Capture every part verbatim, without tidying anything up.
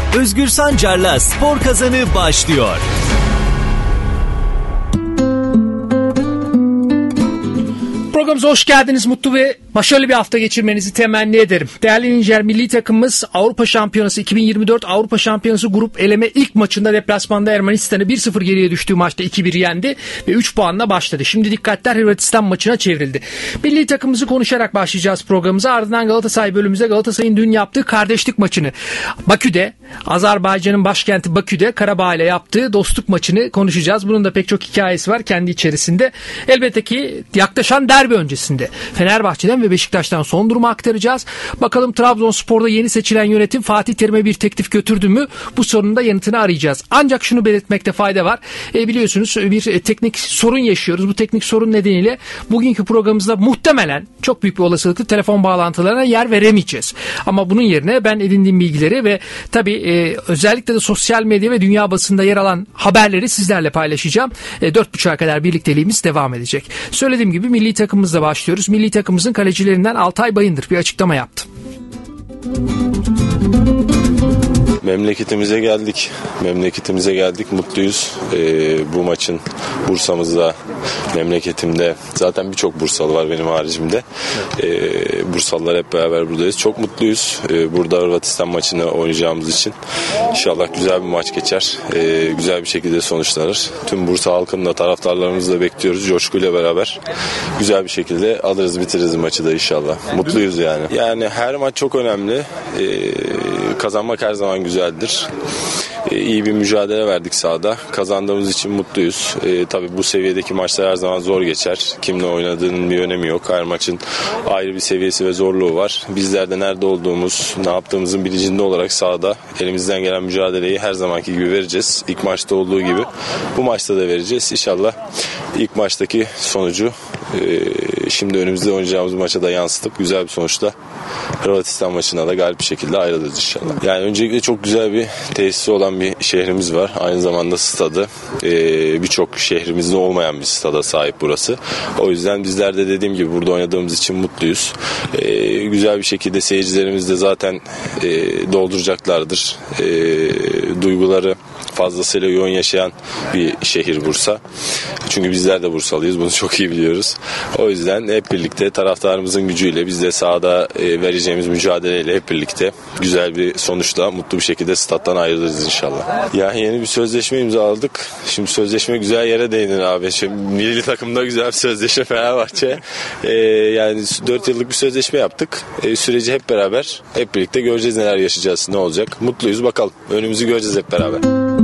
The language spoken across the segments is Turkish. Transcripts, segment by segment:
Özgür Sancar'la Spor Kazanı başlıyor. Programımıza hoş geldiniz. Mutlu ve başarılı bir hafta geçirmenizi temenni ederim. Değerli dinleyiciler, milli takımımız Avrupa Şampiyonası iki bin yirmi dört Avrupa Şampiyonası grup eleme ilk maçında deplasmanda Ermenistan'ı bir sıfır geriye düştüğü maçta iki bir yendi ve üç puanla başladı. Şimdi dikkatler Hırvatistan maçına çevrildi. Milli takımımızı konuşarak başlayacağız programımıza. Ardından Galatasaray bölümümüze Galatasaray'ın dün yaptığı kardeşlik maçını Bakü'de, Azerbaycan'ın başkenti Bakü'de Karabağ ile yaptığı dostluk maçını konuşacağız. Bunun da pek çok hikayesi var kendi içerisinde. Elbette ki yaklaşan derbi öncesinde Fenerbahçe'den ve Beşiktaş'tan son durumu aktaracağız. Bakalım Trabzonspor'da yeni seçilen yönetim Fatih Terim'e bir teklif götürdü mü? Bu sorunun da yanıtını arayacağız. Ancak şunu belirtmekte fayda var. E, biliyorsunuz bir e, teknik sorun yaşıyoruz. Bu teknik sorun nedeniyle bugünkü programımızda muhtemelen çok büyük bir olasılıkla telefon bağlantılarına yer veremeyeceğiz. Ama bunun yerine ben edindiğim bilgileri ve tabii e, özellikle de sosyal medya ve dünya basında yer alan haberleri sizlerle paylaşacağım. E, dört buçuğa kadar birlikteliğimiz devam edecek. Söylediğim gibi milli takımımızla başlıyoruz. Milli takımımızın kalecilerinden Altay Bayındır bir açıklama yaptı. Memleketimize geldik. Memleketimize geldik. Mutluyuz. Ee, bu maçın Bursa'mızda, memleketimde zaten birçok Bursalı var benim haricimde. Ee, Bursalılar hep beraber buradayız. Çok mutluyuz. Ee, burada Hırvatistan maçını oynayacağımız için. İnşallah güzel bir maç geçer. Ee, güzel bir şekilde sonuçlanır. Tüm Bursa halkını da taraftarlarımızı da bekliyoruz. Coşkuyla beraber güzel bir şekilde alırız bitiririz maçı da inşallah. Mutluyuz yani. Yani her maç çok önemli. Ee, kazanmak her zaman güzel. Güzeldir. Ee, iyi bir mücadele verdik sahada. Kazandığımız için mutluyuz. Ee, tabii bu seviyedeki maçlar her zaman zor geçer. Kimle oynadığının bir önemi yok. Her maçın ayrı bir seviyesi ve zorluğu var. Bizler de nerede olduğumuz, ne yaptığımızın bilincinde olarak sahada elimizden gelen mücadeleyi her zamanki gibi vereceğiz. İlk maçta olduğu gibi bu maçta da vereceğiz. İnşallah ilk maçtaki sonucu e, şimdi önümüzde oynayacağımız maça da yansıtıp güzel bir sonuçla Hırvatistan maçına da galip bir şekilde ayrılırız inşallah. Yani öncelikle çok güzel bir tesisi olan bir şehrimiz var. Aynı zamanda stadı. Ee, birçok şehrimizde olmayan bir stada sahip burası. O yüzden bizler de dediğim gibi burada oynadığımız için mutluyuz. Ee, güzel bir şekilde seyircilerimiz de zaten e, dolduracaklardır. E, duyguları fazlasıyla yoğun yaşayan bir şehir Bursa. Çünkü bizler de Bursalıyız. Bunu çok iyi biliyoruz. O yüzden hep birlikte taraftarımızın gücüyle biz de sahada e, vereceğimiz mücadeleyle hep birlikte güzel bir sonuçla mutlu bir şekilde stat'tan ayrılırız inşallah. Yani yeni bir sözleşme imzaladık. Şimdi sözleşme güzel yere değindin abi. Şimdi milli takımda güzel bir sözleşme Fenerbahçe. E, yani dört yıllık bir sözleşme yaptık. E, süreci hep beraber, hep birlikte göreceğiz neler yaşayacağız, ne olacak. Mutluyuz bakalım. Önümüzü göreceğiz hep beraber.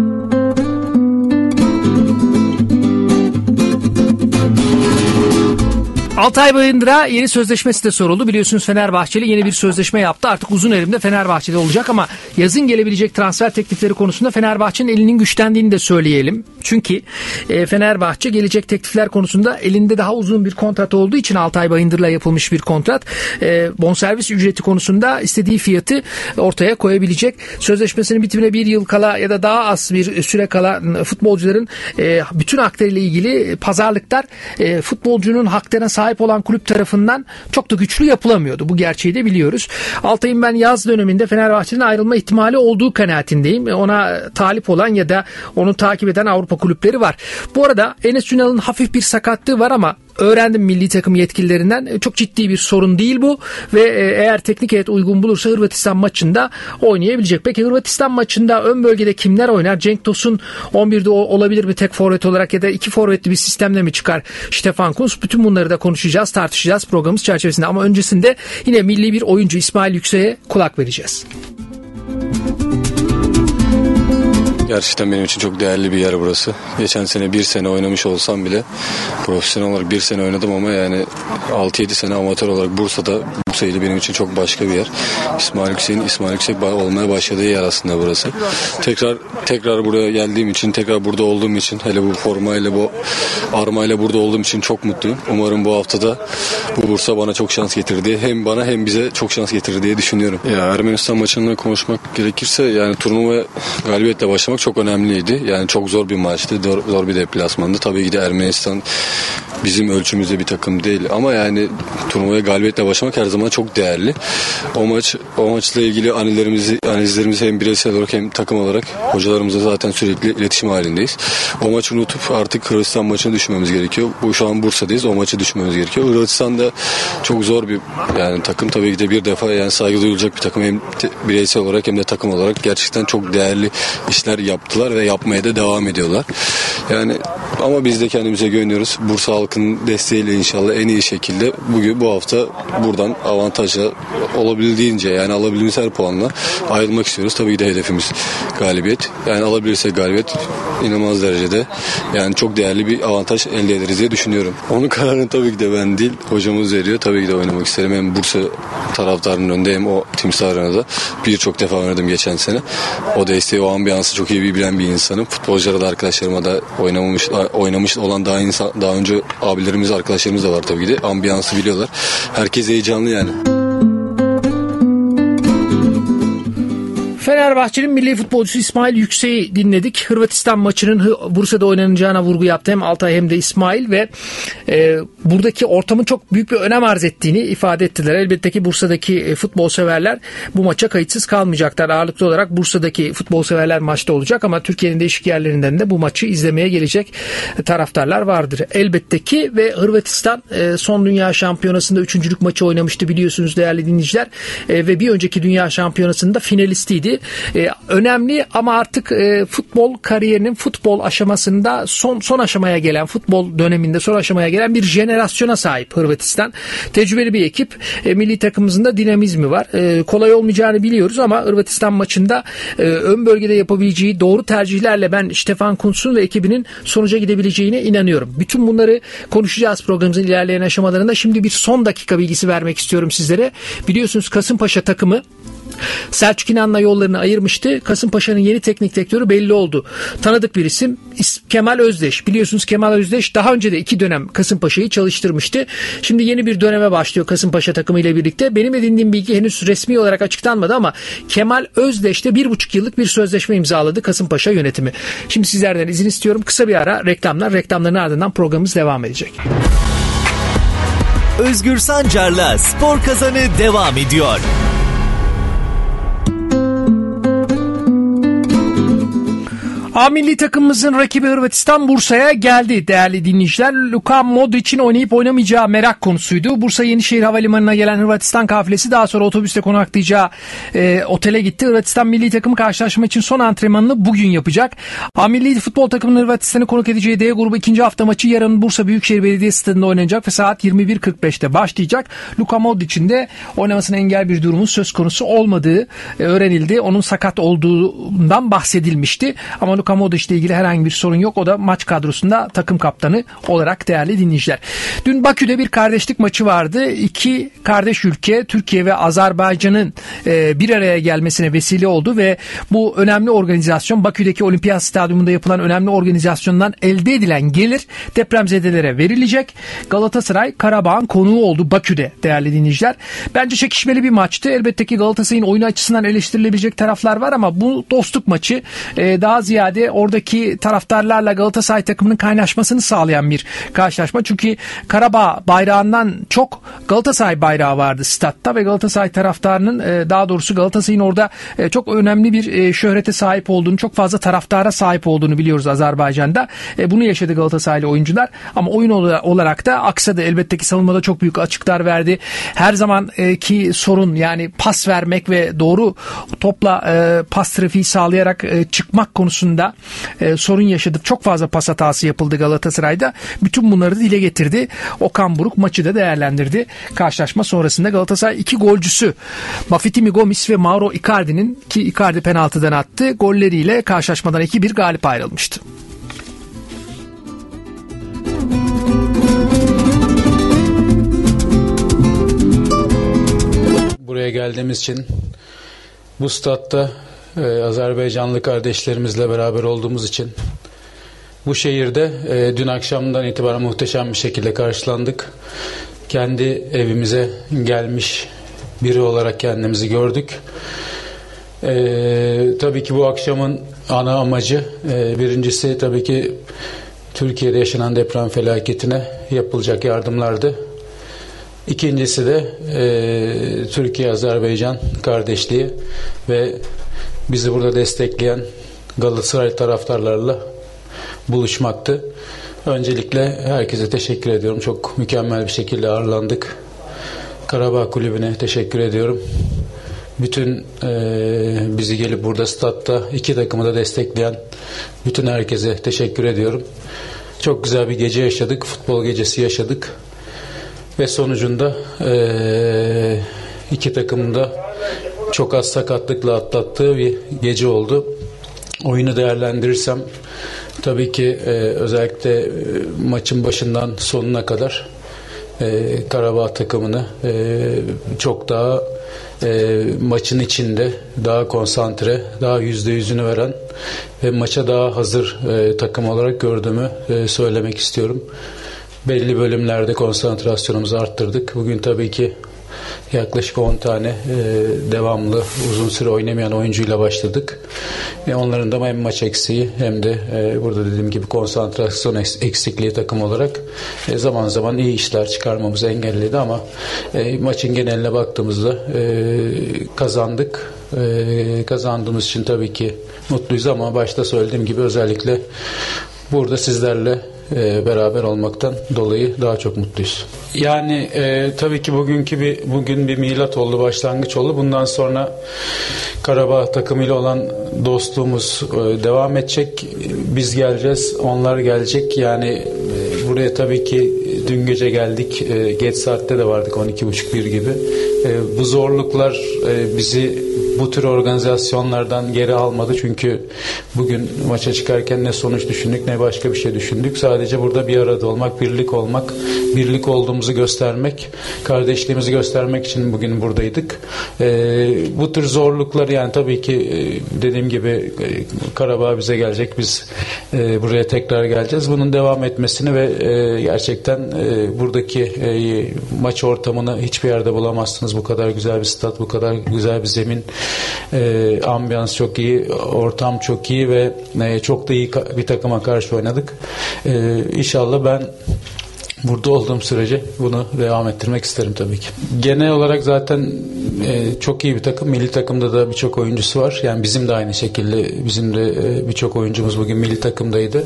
Altay Bayındır'a yeni sözleşmesi de soruldu. Biliyorsunuz Fenerbahçeli yeni bir sözleşme yaptı. Artık uzun erimde Fenerbahçe'de olacak ama yazın gelebilecek transfer teklifleri konusunda Fenerbahçe'nin elinin güçlendiğini de söyleyelim. Çünkü e, Fenerbahçe gelecek teklifler konusunda elinde daha uzun bir kontrat olduğu için Altay Bayındır'la yapılmış bir kontrat. E, bonservis ücreti konusunda istediği fiyatı ortaya koyabilecek. Sözleşmesinin bitimine bir yıl kala ya da daha az bir süre kala futbolcuların e, bütün haklarıyla ilgili pazarlıklar e, futbolcunun haklarına sahip olan kulüp tarafından çok da güçlü yapılamıyordu. Bu gerçeği de biliyoruz. Altay'ın ben yaz döneminde Fenerbahçe'nin ayrılma ihtimali olduğu kanaatindeyim. Ona talip olan ya da onu takip eden Avrupa kulüpleri var. Bu arada Enes Ünal'ın hafif bir sakatlığı var ama öğrendim milli takım yetkililerinden. Çok ciddi bir sorun değil bu ve eğer teknik heyet uygun bulursa Hırvatistan maçında oynayabilecek. Peki Hırvatistan maçında ön bölgede kimler oynar? Cenk Tosun on birde olabilir mi tek forvet olarak ya da iki forvetli bir sistemle mi çıkar Stefan Kuntz? Bütün bunları da konuşacağız, tartışacağız programımız çerçevesinde ama öncesinde yine milli bir oyuncu İsmail Yüksek'e kulak vereceğiz. Gerçekten benim için çok değerli bir yer burası. Geçen sene bir sene oynamış olsam bile profesyonel olarak bir sene oynadım ama yani altı yedi sene amatör olarak Bursa'da Bursa'ydı benim için çok başka bir yer. İsmail Yüksek'in İsmail Yüksek olmaya başladığı yer aslında burası. Tekrar tekrar buraya geldiğim için, tekrar burada olduğum için, hele bu formayla, bu armayla burada olduğum için çok mutluyum. Umarım bu haftada bu Bursa bana çok şans getirdi. Hem bana hem bize çok şans getirir diye düşünüyorum. Ya Ermenistan maçında konuşmak gerekirse yani turnuva galibiyetle başlamak çok önemliydi. Yani çok zor bir maçtı. Zor, zor bir deplasmandı. Tabii ki de Ermenistan bizim ölçümüzde bir takım değil. Ama yani turnuvaya galibiyetle başlamak her zaman çok değerli. O maç o maçla ilgili analizlerimizi, analizlerimizi hem bireysel olarak hem takım olarak hocalarımızla zaten sürekli iletişim halindeyiz. O maçı unutup artık Hırvatistan maçını düşünmemiz gerekiyor. Bu şu an Bursa'dayız. O maçı düşünmemiz gerekiyor. Hırvatistan da çok zor bir yani takım, tabii ki de bir defa yani saygı duyulacak bir takım, hem bireysel olarak hem de takım olarak gerçekten çok değerli işler yaptılar ve yapmaya da devam ediyorlar. Yani ama biz de kendimize güveniyoruz. Bursa halkının desteğiyle inşallah en iyi şekilde bugün bu hafta buradan avantajla olabildiğince yani alabildiğimiz her puanla ayrılmak istiyoruz. Tabii ki de hedefimiz galibiyet. Yani alabilirsek galibiyet inanılmaz derecede yani çok değerli bir avantaj elde ederiz diye düşünüyorum. Onun kararını tabii ki de ben değil, hocamız veriyor. Tabii ki de oynamak isterim. Hem Bursa taraftarının önünde hem o Timsah Arena'da birçok defa oynadım geçen sene. O desteği, o ambiyansı çok iyi bilen bir insanım. Futbolculara da arkadaşlarıma da oynamamış oynamış olan daha insan, daha önce abilerimiz, arkadaşlarımız da var tabii ki de. Ambiyansı biliyorlar. Herkes heyecanlı yani. Fenerbahçe'nin milli futbolcusu İsmail Yüksek'i dinledik. Hırvatistan maçının Bursa'da oynanacağına vurgu yaptı hem Altay hem de İsmail ve e, buradaki ortamın çok büyük bir önem arz ettiğini ifade ettiler. Elbette ki Bursa'daki e, futbol severler bu maça kayıtsız kalmayacaklar. Ağırlıklı olarak Bursa'daki futbol severler maçta olacak ama Türkiye'nin değişik yerlerinden de bu maçı izlemeye gelecek taraftarlar vardır. Elbette ki ve Hırvatistan e, son dünya şampiyonasında üçüncülük maçı oynamıştı biliyorsunuz değerli dinleyiciler e, ve bir önceki dünya şampiyonasında finalistiydi. Ee, önemli ama artık e, futbol kariyerinin futbol aşamasında son son aşamaya gelen, futbol döneminde son aşamaya gelen bir jenerasyona sahip Hırvatistan. Tecrübeli bir ekip. E, milli takımımızın da dinamizmi var. E, kolay olmayacağını biliyoruz ama Hırvatistan maçında e, ön bölgede yapabileceği doğru tercihlerle ben Stefan Kuntz'un ve ekibinin sonuca gidebileceğine inanıyorum. Bütün bunları konuşacağız programımızın ilerleyen aşamalarında. Şimdi bir son dakika bilgisi vermek istiyorum sizlere. Biliyorsunuz Kasımpaşa takımı Selçuk İnan'la yollarını ayırmıştı. Kasımpaşa'nın yeni teknik direktörü belli oldu. Tanıdık bir isim Kemal Özdeş. Biliyorsunuz Kemal Özdeş daha önce de iki dönem Kasımpaşa'yı çalıştırmıştı. Şimdi yeni bir döneme başlıyor Kasımpaşa takımı ile birlikte. Benim edindiğim bilgi henüz resmi olarak açıklanmadı ama Kemal Özdeş de bir buçuk yıllık bir sözleşme imzaladı Kasımpaşa yönetimi. Şimdi sizlerden izin istiyorum. Kısa bir ara reklamlar. Reklamların ardından programımız devam edecek. Özgür Sancar'la Spor Kazanı devam ediyor. A milli takımımızın rakibi Hırvatistan Bursa'ya geldi değerli dinleyiciler. Luka Modric'in oynayıp oynamayacağı merak konusuydu. Bursa Yenişehir Havalimanı'na gelen Hırvatistan kafilesi daha sonra otobüste konaklayacağı e, otele gitti. Hırvatistan milli takımı karşılaşma için son antrenmanını bugün yapacak. A milli futbol takımının Hırvatistan'ı konuk edeceği D grubu ikinci hafta maçı yarın Bursa Büyükşehir Belediye Stadı'nda oynanacak ve saat yirmi bir kırk beşte başlayacak. Luka Modric'in de oynamasına engel bir durumun söz konusu olmadığı e, öğrenildi. Onun sakat olduğundan bahsedilmişti. Ama Luka Modric ile ilgili herhangi bir sorun yok. O da maç kadrosunda takım kaptanı olarak değerli dinleyiciler. Dün Bakü'de bir kardeşlik maçı vardı. İki kardeş ülke Türkiye ve Azerbaycan'ın e, bir araya gelmesine vesile oldu ve bu önemli organizasyon Bakü'deki Olimpiyat Stadyumunda yapılan önemli organizasyondan elde edilen gelir depremzedelere verilecek. Galatasaray Karabağ'ın konuğu oldu Bakü'de değerli dinleyiciler. Bence çekişmeli bir maçtı. Elbette ki Galatasaray'ın oyunu açısından eleştirilebilecek taraflar var ama bu dostluk maçı e, daha ziyade oradaki taraftarlarla Galatasaray takımının kaynaşmasını sağlayan bir karşılaşma. Çünkü Karabağ bayrağından çok Galatasaray bayrağı vardı statta ve Galatasaray taraftarının daha doğrusu Galatasaray'ın orada çok önemli bir şöhrete sahip olduğunu, çok fazla taraftara sahip olduğunu biliyoruz Azerbaycan'da. Bunu yaşadı Galatasaraylı oyuncular ama oyun olarak da aksadı. Elbette ki savunmada çok büyük açıklar verdi. Her zamanki sorun yani pas vermek ve doğru topla pas trafiği sağlayarak çıkmak konusunda e, sorun yaşadı. Çok fazla pas hatası yapıldı Galatasaray'da. Bütün bunları dile getirdi. Okan Buruk maçı da değerlendirdi. Karşılaşma sonrasında Galatasaray iki golcüsü Bafetimi Gomis ve Mauro Icardi'nin ki Icardi penaltıdan attı. Golleriyle karşılaşmadan iki bir galip ayrılmıştı. Buraya geldiğimiz için bu statta Ee, Azerbaycanlı kardeşlerimizle beraber olduğumuz için bu şehirde e, dün akşamdan itibaren muhteşem bir şekilde karşılandık. Kendi evimize gelmiş biri olarak kendimizi gördük. Ee, tabii ki bu akşamın ana amacı e, birincisi tabii ki Türkiye'de yaşanan deprem felaketine yapılacak yardımlardı. İkincisi de e, Türkiye-Azerbaycan kardeşliği ve bizi burada destekleyen Galatasaray taraftarlarla buluşmaktı. Öncelikle herkese teşekkür ediyorum. Çok mükemmel bir şekilde ağırlandık. Karabağ Kulübü'ne teşekkür ediyorum. Bütün e, bizi gelip burada statta iki takımı da destekleyen bütün herkese teşekkür ediyorum. Çok güzel bir gece yaşadık. Futbol gecesi yaşadık. Ve sonucunda e, iki takımın da çok az sakatlıkla atlattığı bir gece oldu. Oyunu değerlendirirsem tabii ki e, özellikle e, maçın başından sonuna kadar e, Karabağ takımını e, çok daha e, maçın içinde daha konsantre, daha yüzde yüzünü veren ve maça daha hazır e, takım olarak gördüğümü e, söylemek istiyorum. Belli bölümlerde konsantrasyonumuzu arttırdık. Bugün tabii ki yaklaşık on tane e, devamlı uzun süre oynamayan oyuncuyla başladık. E, onların da hem maç eksiği hem de e, burada dediğim gibi konsantrasyon eksikliği takım olarak e, zaman zaman iyi işler çıkarmamızı engelledi ama e, maçın geneline baktığımızda e, kazandık. E, kazandığımız için tabii ki mutluyuz ama başta söylediğim gibi özellikle burada sizlerle e, beraber olmaktan dolayı daha çok mutluyuz. Yani e, tabii ki bugünkü bir bugün bir milat oldu, başlangıç oldu. Bundan sonra Karabağ takımıyla olan dostluğumuz e, devam edecek. Biz geleceğiz, onlar gelecek. Yani e, buraya tabii ki dün gece geldik. E, geç saatte de vardık, on iki buçuk bir gibi. E, bu zorluklar e, bizi bu tür organizasyonlardan geri almadı. Çünkü bugün maça çıkarken ne sonuç düşündük ne başka bir şey düşündük. Sadece burada bir arada olmak, birlik olmak, birlik olduğumuzu göstermek, kardeşliğimizi göstermek için bugün buradaydık. Ee, bu tür zorluklar yani tabii ki dediğim gibi e, Karabağ bize gelecek. Biz e, buraya tekrar geleceğiz. Bunun devam etmesini ve e, gerçekten e, buradaki e, maç ortamını hiçbir yerde bulamazsınız. Bu kadar güzel bir stat, bu kadar güzel bir zemin. E, ambiyans çok iyi, ortam çok iyi ve e, çok da iyi bir takıma karşı oynadık. E, İnşallah ben burada olduğum sürece bunu devam ettirmek isterim tabii ki. Genel olarak zaten e, çok iyi bir takım. Milli takımda da birçok oyuncusu var. Yani bizim de aynı şekilde bizim de e, birçok oyuncumuz bugün milli takımdaydı.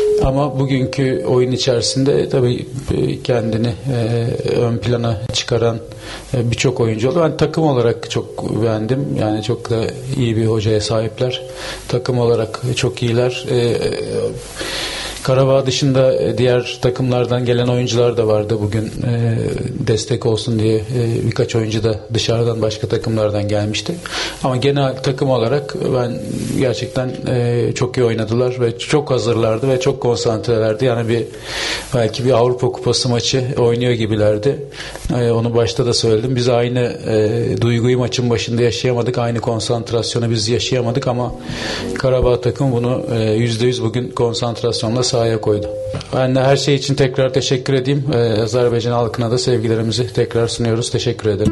Ama bugünkü oyun içerisinde tabii kendini e, ön plana çıkaran e, birçok oyuncu oldu. Ben takım olarak çok beğendim. Yani çok da iyi bir hocaya sahipler. Takım olarak çok iyiler. E, e, Karabağ dışında diğer takımlardan gelen oyuncular da vardı bugün e, destek olsun diye e, birkaç oyuncu da dışarıdan başka takımlardan gelmişti. Ama genel takım olarak ben gerçekten e, çok iyi oynadılar ve çok hazırlardı ve çok konsantrelerdi. Yani bir belki bir Avrupa Kupası maçı oynuyor gibilerdi. E, onu başta da söyledim. Biz aynı e, duyguyu maçın başında yaşayamadık. Aynı konsantrasyonu biz yaşayamadık ama Karabağ takım bunu e, yüzde yüz bugün konsantrasyonla sahaya koydu. Ben de her şey için tekrar teşekkür edeyim. Ee, Azerbaycan halkına da sevgilerimizi tekrar sunuyoruz. Teşekkür ederim.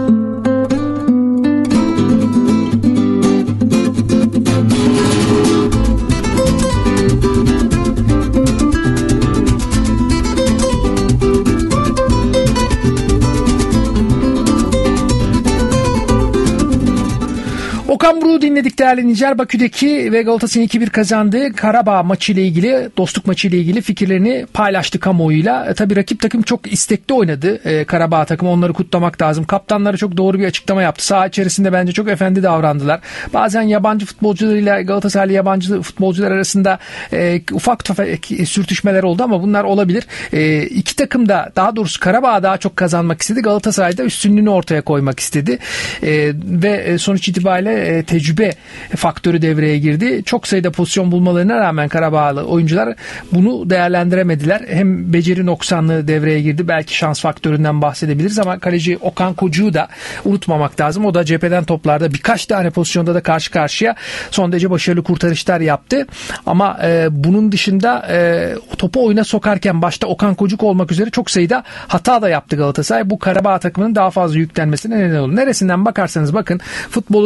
Okan Buruk'u dinledik değerli dinleyiciler. Bakü'deki ve Galatasaray'ın iki bir kazandığı Karabağ maçı ile ilgili, dostluk maçı ile ilgili fikirlerini paylaştı kamuoyuyla. E, tabii rakip takım çok istekli oynadı. E, Karabağ takımı, onları kutlamak lazım. Kaptanları çok doğru bir açıklama yaptı. Saha içerisinde bence çok efendi davrandılar. Bazen yabancı futbolcularıyla Galatasaraylı yabancı futbolcular arasında e, ufak tefek sürtüşmeler oldu ama bunlar olabilir. E, iki takım da, daha doğrusu Karabağ daha çok kazanmak istedi. Galatasaray'da üstünlüğünü ortaya koymak istedi. E, ve sonuç itibariyle e, tecrübe faktörü devreye girdi. Çok sayıda pozisyon bulmalarına rağmen Karabağlı oyuncular bunu değerlendiremediler. Hem beceri noksanlığı devreye girdi. Belki şans faktöründen bahsedebiliriz ama kaleci Okan Kocuğu da unutmamak lazım. O da cepheden toplarda birkaç tane pozisyonda da karşı karşıya son derece başarılı kurtarışlar yaptı. Ama e, bunun dışında e, topu oyuna sokarken başta Okan Kocuk olmak üzere çok sayıda hata da yaptı Galatasaray. Bu Karabağ takımının daha fazla yüklenmesine neden oldu. Neresinden bakarsanız bakın futbolu ne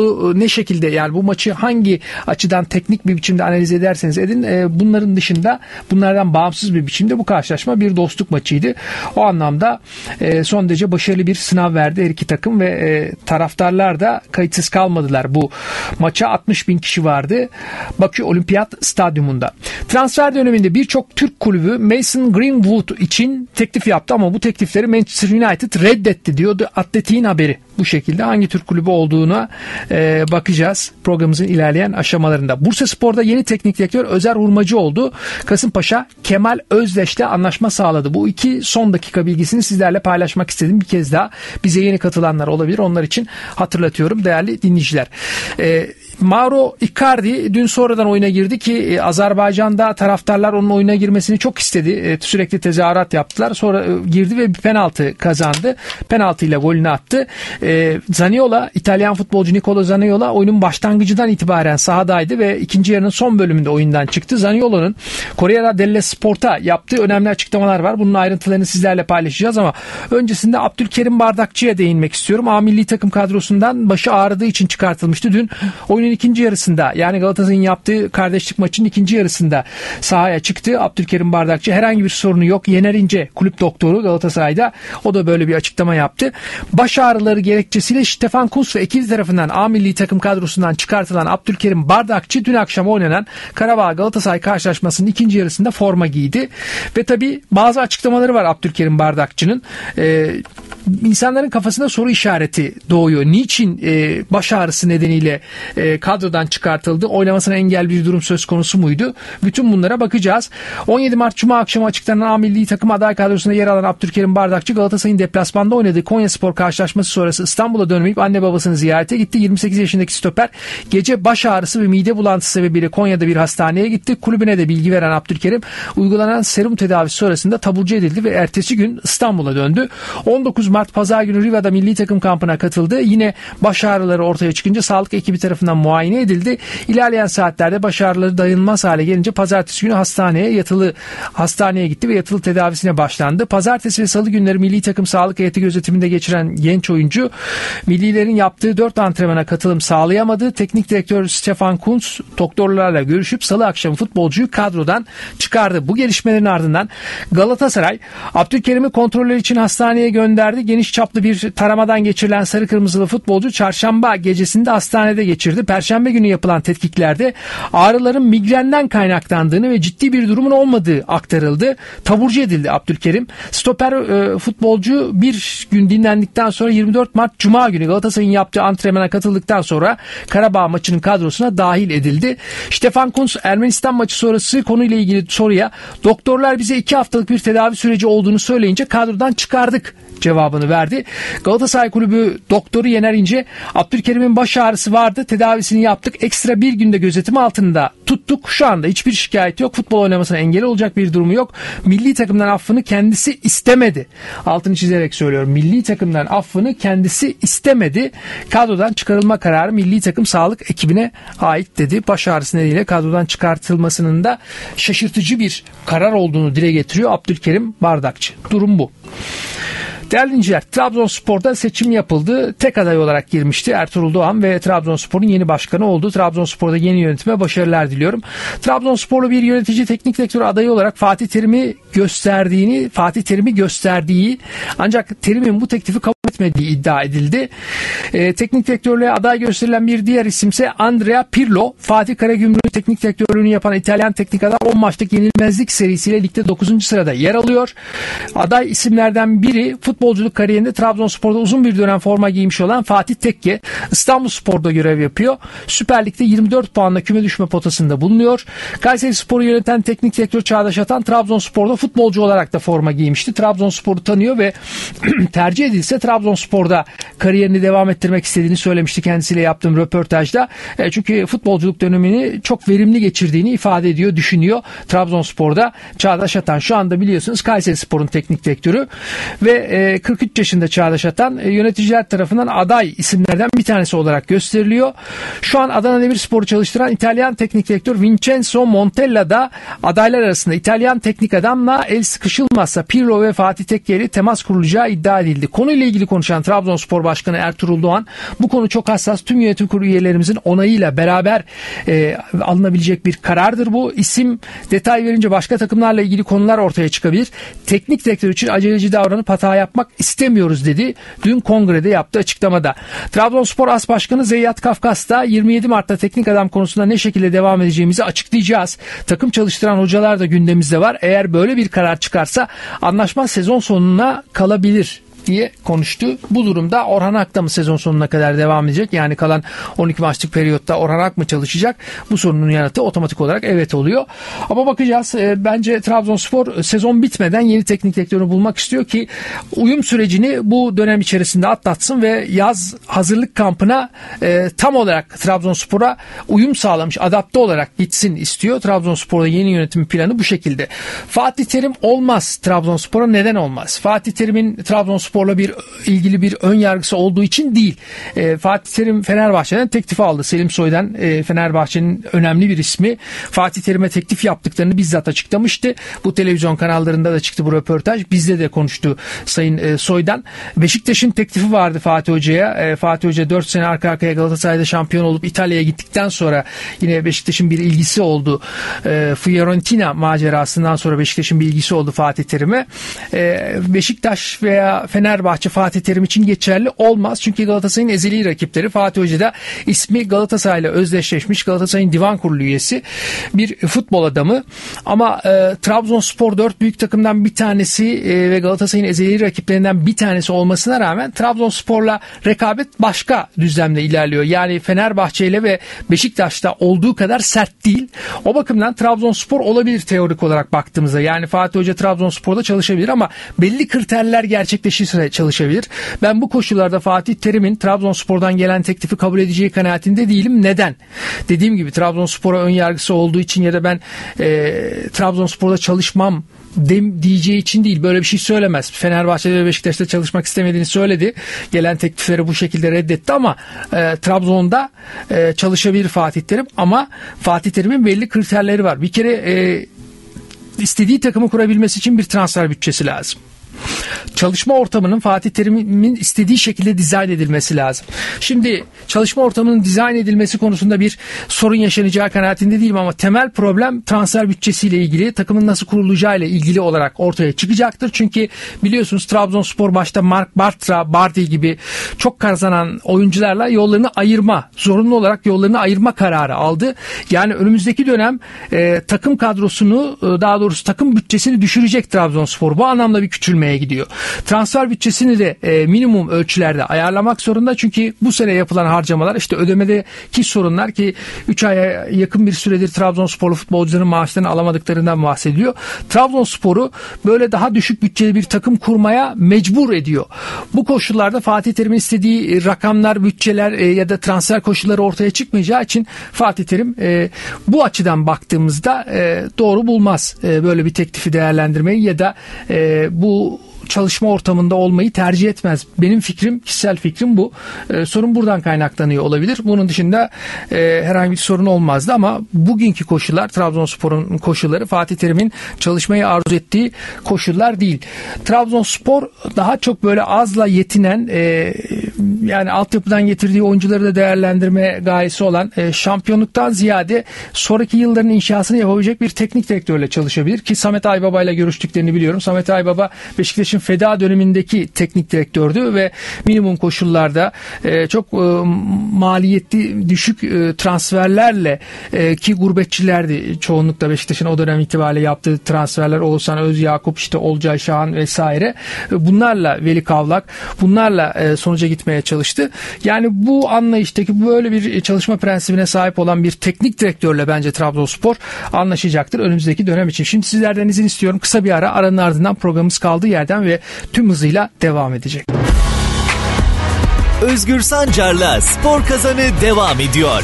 ne şekilde, yani bu maçı hangi açıdan teknik bir biçimde analiz ederseniz edin, e, bunların dışında, bunlardan bağımsız bir biçimde bu karşılaşma bir dostluk maçıydı. O anlamda e, son derece başarılı bir sınav verdi her iki takım ve e, taraftarlar da kayıtsız kalmadılar. Bu maça altmış bin kişi vardı Bakü Olimpiyat Stadyumunda. Transfer döneminde birçok Türk kulübü Mason Greenwood için teklif yaptı ama bu teklifleri Manchester United reddetti diyordu Atletik'in haberi. Bu şekilde hangi Türk kulübü olduğuna e, bakacağız programımızın ilerleyen aşamalarında. Bursaspor'da yeni teknik direktör Özer Hurmacı oldu. Kasımpaşa Kemal Özdeş'le anlaşma sağladı. Bu iki son dakika bilgisini sizlerle paylaşmak istedim. Bir kez daha bize yeni katılanlar olabilir. Onlar için hatırlatıyorum değerli dinleyiciler. E, Mauro Icardi dün sonradan oyuna girdi ki e, Azerbaycan'da taraftarlar onun oyuna girmesini çok istedi. E, sürekli tezahürat yaptılar. Sonra e, girdi ve bir penaltı kazandı. Penaltıyla golünü attı. E, Zaniola, İtalyan futbolcu Nicolo Zaniola oyunun başlangıcından itibaren sahadaydı ve ikinci yarının son bölümünde oyundan çıktı. Zaniola'nın Corriere dello Sport'a yaptığı önemli açıklamalar var. Bunun ayrıntılarını sizlerle paylaşacağız ama öncesinde Abdülkerim Bardakçı'ya değinmek istiyorum. A milli takım kadrosundan başı ağrıdığı için çıkartılmıştı. Dün oyunun ikinci yarısında, yani Galatasaray'ın yaptığı kardeşlik maçının ikinci yarısında sahaya çıktı. Abdülkerim Bardakçı herhangi bir sorunu yok. Yener İnce kulüp doktoru Galatasaray'da, o da böyle bir açıklama yaptı. Baş ağrıları gerekçesiyle Stefan Kuntz ve ekibi tarafından A milli takım kadrosundan çıkartılan Abdülkerim Bardakçı dün akşam oynanan Karabağ Galatasaray karşılaşmasının ikinci yarısında forma giydi. Ve tabi bazı açıklamaları var Abdülkerim Bardakçı'nın. Ee, insanların kafasında soru işareti doğuyor. Niçin e, baş ağrısı nedeniyle e, kadrodan çıkartıldı? Oynamasına engel bir durum söz konusu muydu? Bütün bunlara bakacağız. on yedi Mart Cuma akşamı açıklanan A milli takım aday kadrosunda yer alan Abdülkerim Bardakçı Galatasaray'ın deplasmanda oynadığı Konyaspor karşılaşması sonrası İstanbul'a dönmeyip anne babasını ziyarete gitti. yirmi sekiz yaşındaki stoper gece baş ağrısı ve mide bulantısı sebebiyle Konya'da bir hastaneye gitti. Kulübüne de bilgi veren Abdülkerim uygulanan serum tedavisi sonrasında taburcu edildi ve ertesi gün İstanbul'a döndü. on dokuz Mart Pazar günü Riva'da milli takım kampına katıldı. Yine baş ağrıları ortaya çıkınca sağlık ekibi tarafından muayene edildi. İlerleyen saatlerde baş ağrıları dayanılmaz hale gelince pazartesi günü hastaneye yatılı hastaneye gitti ve yatılı tedavisine başlandı. Pazartesi ve salı günleri milli takım sağlık heyeti gözetiminde geçiren genç oyuncu millilerin yaptığı dört antrenmana katılım sağlayamadı. Teknik direktör Stefan Kuntz doktorlarla görüşüp salı akşamı futbolcuyu kadrodan çıkardı. Bu gelişmelerin ardından Galatasaray Abdülkerim'i kontroller için hastaneye gönderdi. Geniş çaplı bir taramadan geçirilen sarı kırmızılı futbolcu çarşamba gecesinde hastanede geçirdi. Perşembe günü yapılan tetkiklerde ağrıların migrenden kaynaklandığını ve ciddi bir durumun olmadığı aktarıldı. Taburcu edildi Abdülkerim. Stoper e, futbolcu bir gün dinlendikten sonra yirmi dört Mart Cuma günü Galatasaray'ın yaptığı antrenmana katıldıktan sonra Karabağ maçının kadrosuna dahil edildi. Stefan Kuntz Ermenistan maçı sonrası konuyla ilgili soruya doktorlar bize iki haftalık bir tedavi süreci olduğunu söyleyince kadrodan çıkardık cevabını verdi. Galatasaray Kulübü doktoru Yener İnce, Abdülkerim'in baş ağrısı vardı, tedavisini yaptık, ekstra bir günde gözetim altında tuttuk, şu anda hiçbir şikayet yok, futbol oynamasına engel olacak bir durumu yok, milli takımdan affını kendisi istemedi, altını çizerek söylüyorum, milli takımdan affını kendisi istemedi, kadrodan çıkarılma kararı milli takım sağlık ekibine ait dedi. Baş ağrısı nedeniyle kadrodan çıkartılmasının da şaşırtıcı bir karar olduğunu dile getiriyor Abdülkerim Bardakçı. Durum bu. Değerli dinleyiciler, Trabzonspor'da seçim yapıldı. Tek aday olarak girmişti Ertuğrul Doğan ve Trabzonspor'un yeni başkanı oldu. Trabzonspor'da yeni yönetime başarılar diliyorum. Trabzonsporlu bir yönetici teknik direktör adayı olarak Fatih Terim'i gösterdiğini, Fatih Terim'i gösterdiği ancak Terim'in bu teklifi kabul etmediği iddia edildi. Ee, teknik direktörlüğe aday gösterilen bir diğer isimse Andrea Pirlo. Fatih Karagümrük teknik direktörlüğünü yapan İtalyan teknik adam on maçlık yenilmezlik serisiyle ligde dokuzuncu sırada yer alıyor. Aday isimlerden biri futbolculuk kariyerinde Trabzonspor'da uzun bir dönem forma giymiş olan Fatih Tekke. İstanbulspor'da görev yapıyor. Süper Lig'de yirmi dört puanla küme düşme potasında bulunuyor. Kayserispor'u yöneten teknik direktör Çağdaş Atan Trabzonspor'da futbolcu olarak da forma giymişti. Trabzonspor'u tanıyor ve tercih edilse Trabzonspor'da kariyerini devam ettirmek istediğini söylemişti kendisiyle yaptığım röportajda. E, çünkü futbolculuk dönemini çok verimli geçirdiğini ifade ediyor, düşünüyor Trabzonspor'da. Çağdaş Atan şu anda biliyorsunuz Kayserispor'un teknik direktörü ve e, kırk üç yaşında Çağdaş Atan e, yöneticiler tarafından aday isimlerden bir tanesi olarak gösteriliyor. Şu an Adana Demirspor'u çalıştıran İtalyan teknik direktör Vincenzo Montella da adaylar arasında. İtalyan teknik adamla el sıkışılmazsa Pirlo ve Fatih Tekke'yle temas kurulacağı iddia edildi. Konuyla ilgili ilgili konuşan Trabzonspor Başkanı Ertuğrul Doğan, bu konu çok hassas, tüm yönetim kurulu üyelerimizin onayıyla beraber e, alınabilecek bir karardır bu. İsim detay verince başka takımlarla ilgili konular ortaya çıkabilir. Teknik direktör için aceleci davranıp hata yapmak istemiyoruz dedi dün kongrede yaptığı açıklamada. Trabzonspor As Başkanı Zeyyat Kafkas da yirmi yedi Mart'ta teknik adam konusunda ne şekilde devam edeceğimizi açıklayacağız. Takım çalıştıran hocalar da gündemimizde var. Eğer böyle bir karar çıkarsa anlaşma sezon sonuna kalabilir diye konuştu. Bu durumda Orhan Ak da mı sezon sonuna kadar devam edecek? Yani kalan on iki maçlık periyotta Orhan Ak mı çalışacak? Bu sorunun yanıtı otomatik olarak evet oluyor. Ama bakacağız. E, bence Trabzonspor sezon bitmeden yeni teknik direktörü bulmak istiyor ki uyum sürecini bu dönem içerisinde atlatsın ve yaz hazırlık kampına e, tam olarak Trabzonspor'a uyum sağlamış, adapte olarak gitsin istiyor. Trabzonspor'da yeni yönetim planı bu şekilde. Fatih Terim olmaz Trabzonspor'a. Neden olmaz? Fatih Terim'in Trabzonspor Spor'la bir ilgili bir ön yargısı olduğu için değil. E, Fatih Terim Fenerbahçe'den teklif aldı. Selim Soy'dan e, Fenerbahçe'nin önemli bir ismi. Fatih Terim'e teklif yaptıklarını bizzat açıklamıştı. Bu televizyon kanallarında da çıktı bu röportaj. Bizde de konuştu Sayın e, Soy'dan. Beşiktaş'ın teklifi vardı Fatih Hoca'ya. E, Fatih Hoca dört sene arka arkaya Galatasaray'da şampiyon olup İtalya'ya gittikten sonra yine Beşiktaş'ın bir ilgisi oldu. E, Fiorentina macerasından sonra Beşiktaş'ın bir ilgisi oldu Fatih Terim'e. E, Beşiktaş veya Fenerbahçe Fatih Terim için geçerli olmaz. Çünkü Galatasaray'ın ezeli rakipleri. Fatih Hoca da ismi Galatasaray'la özdeşleşmiş, Galatasaray'ın divan kurulu üyesi bir futbol adamı. Ama e, Trabzonspor dört büyük takımdan bir tanesi e, ve Galatasaray'ın ezeli rakiplerinden bir tanesi olmasına rağmen Trabzonspor'la rekabet başka düzlemde ilerliyor. Yani Fenerbahçe ile ve Beşiktaş'ta olduğu kadar sert değil. O bakımdan Trabzonspor olabilir teorik olarak baktığımızda. Yani Fatih Hoca Trabzonspor'da çalışabilir ama belli kriterler gerçekleşirse çalışabilir. Ben bu koşullarda Fatih Terim'in Trabzonspor'dan gelen teklifi kabul edeceği kanaatinde değilim. Neden? Dediğim gibi Trabzonspor'a ön yargısı olduğu için ya da ben e, Trabzonspor'da çalışmam dem diyeceği için değil. Böyle bir şey söylemez. Fenerbahçe'de ve Beşiktaş'ta çalışmak istemediğini söyledi. Gelen teklifleri bu şekilde reddetti ama e, Trabzon'da e, çalışabilir Fatih Terim ama Fatih Terim'in belli kriterleri var. Bir kere e, istediği takımı kurabilmesi için bir transfer bütçesi lazım. Çalışma ortamının Fatih Terim'in istediği şekilde dizayn edilmesi lazım. Şimdi çalışma ortamının dizayn edilmesi konusunda bir sorun yaşanacağı kanaatinde değilim ama temel problem transfer bütçesiyle ilgili, takımın nasıl kurulacağı ile ilgili olarak ortaya çıkacaktır. Çünkü biliyorsunuz Trabzonspor başta Mark Bartra, Bardi gibi çok kazanan oyuncularla yollarını ayırma, zorunlu olarak yollarını ayırma kararı aldı. Yani önümüzdeki dönem e, takım kadrosunu, e, daha doğrusu takım bütçesini düşürecek Trabzonspor. Bu anlamda bir küçülmeye gidiyor. Transfer bütçesini de e, minimum ölçülerde ayarlamak zorunda. Çünkü bu sene yapılan harcamalar, işte ödemedeki sorunlar ki üç aya yakın bir süredir Trabzonsporlu futbolcuların maaşlarını alamadıklarından bahsediyor. Trabzonspor'u böyle daha düşük bütçeli bir takım kurmaya mecbur ediyor. Bu koşullarda Fatih Terim'in istediği rakamlar, bütçeler e, ya da transfer koşulları ortaya çıkmayacağı için Fatih Terim e, bu açıdan baktığımızda e, doğru bulmaz e, böyle bir teklifi değerlendirmeyi ya da e, bu çalışma ortamında olmayı tercih etmez. Benim fikrim, kişisel fikrim bu. Ee, sorun buradan kaynaklanıyor olabilir. Bunun dışında e, herhangi bir sorun olmazdı ama bugünkü koşullar, Trabzonspor'un koşulları Fatih Terim'in çalışmayı arzu ettiği koşullar değil. Trabzonspor daha çok böyle azla yetinen, e, yani altyapıdan getirdiği oyuncuları da değerlendirme gayesi olan, e, şampiyonluktan ziyade sonraki yılların inşasını yapabilecek bir teknik direktörle çalışabilir ki Samet Aybaba ile görüştüklerini biliyorum. Samet Aybaba Beşiktaş'ın feda dönemindeki teknik direktördü ve minimum koşullarda e, çok e, maliyetli, düşük e, transferlerle e, ki gurbetçilerdi çoğunlukla Beşiktaş'ın o dönem itibariyle yaptığı transferler, Oğuzhan Özyakup, işte Olcay Şahan vesaire, e, bunlarla Veli Kavlak, bunlarla e, sonuca gitmeye çalıştı. Yani bu anlayıştaki böyle bir çalışma prensibine sahip olan bir teknik direktörle bence Trabzonspor anlaşacaktır önümüzdeki dönem için. Şimdi sizlerden izin istiyorum. Kısa bir ara, aranın ardından programımız kaldığı yerden ve tüm hızıyla devam edecek. Özgür Sancar'la Spor Kazanı devam ediyor.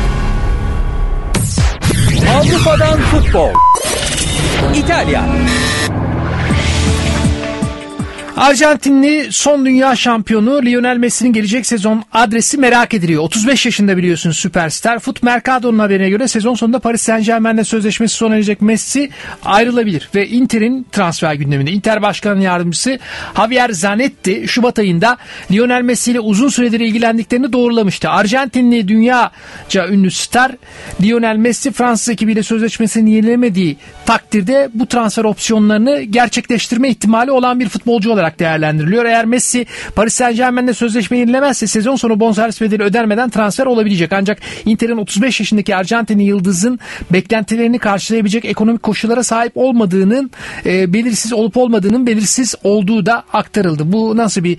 Avrupa'dan futbol. İtalya. Arjantinli son dünya şampiyonu Lionel Messi'nin gelecek sezon adresi merak ediliyor. otuz beş yaşında biliyorsunuz süperstar. Foot Mercado'nun haberine göre sezon sonunda Paris Saint-Germain'le sözleşmesi sona erecek Messi ayrılabilir. Ve Inter'in transfer gündeminde Inter Başkan Yardımcısı Javier Zanetti Şubat ayında Lionel Messi ile uzun süredir ilgilendiklerini doğrulamıştı. Arjantinli dünyaca ünlü star Lionel Messi Fransız ekibiyle sözleşmesini yenilemediği takdirde bu transfer opsiyonlarını gerçekleştirme ihtimali olan bir futbolcu olarak değerlendiriliyor. Eğer Messi Paris Saint-Germain'le sözleşme yenilemezse sezon sonu bonservis bedeli ödenmeden transfer olabilecek. Ancak Inter'in otuz beş yaşındaki Arjantinli yıldızın beklentilerini karşılayabilecek ekonomik koşullara sahip olmadığının e, belirsiz olup olmadığının belirsiz olduğu da aktarıldı. Bu nasıl bir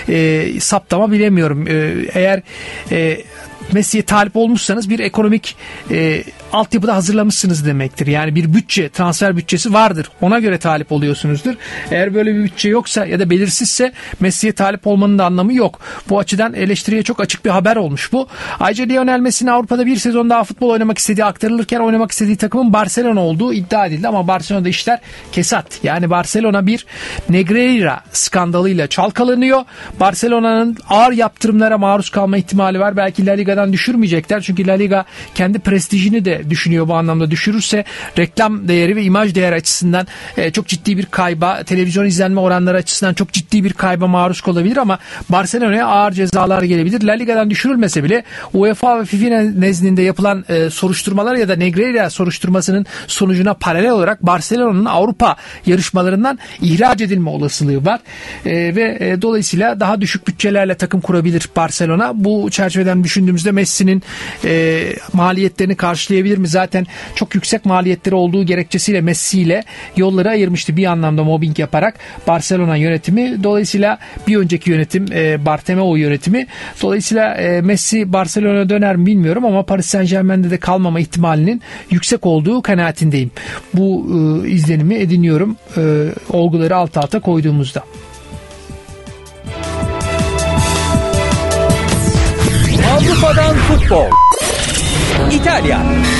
e, saptama bilemiyorum. E, eğer e, Messi'ye talip olmuşsanız bir ekonomik e, altyapıda hazırlamışsınız demektir. Yani bir bütçe, transfer bütçesi vardır. Ona göre talip oluyorsunuzdur. Eğer böyle bir bütçe yoksa ya da belirsizse Messi'ye talip olmanın da anlamı yok. Bu açıdan eleştiriye çok açık bir haber olmuş bu. Ayrıca Lionel Messi'nin Avrupa'da bir sezon daha futbol oynamak istediği aktarılırken oynamak istediği takımın Barcelona olduğu iddia edildi ama Barcelona'da işler kesat. Yani Barcelona bir Negreira skandalıyla çalkalanıyor. Barcelona'nın ağır yaptırımlara maruz kalma ihtimali var. Belki La Liga'dan düşürmeyecekler. Çünkü La Liga kendi prestijini de düşünüyor bu anlamda. Düşürürse reklam değeri ve imaj değeri açısından e, çok ciddi bir kayba, televizyon izlenme oranları açısından çok ciddi bir kayba maruz kalabilir ama Barcelona'ya ağır cezalar gelebilir. La Liga'dan düşürülmese bile UEFA ve FIFA nezdinde yapılan e, soruşturmalar ya da Negreira soruşturmasının sonucuna paralel olarak Barcelona'nın Avrupa yarışmalarından ihraç edilme olasılığı var. E, ve e, dolayısıyla daha düşük bütçelerle takım kurabilir Barcelona. Bu çerçeveden düşündüğümüzde Messi'nin e, maliyetlerini karşılayabilir mi? Zaten çok yüksek maliyetleri olduğu gerekçesiyle Messi ile yolları ayırmıştı bir anlamda mobbing yaparak Barcelona yönetimi. Dolayısıyla bir önceki yönetim e, Bartomeu yönetimi. Dolayısıyla e, Messi Barcelona'ya döner mi bilmiyorum ama Paris Saint-Germain'de de kalmama ihtimalinin yüksek olduğu kanaatindeyim. Bu e, izlenimi ediniyorum e, olguları alt alta koyduğumuzda. Avrupa'dan futbol. İtalya.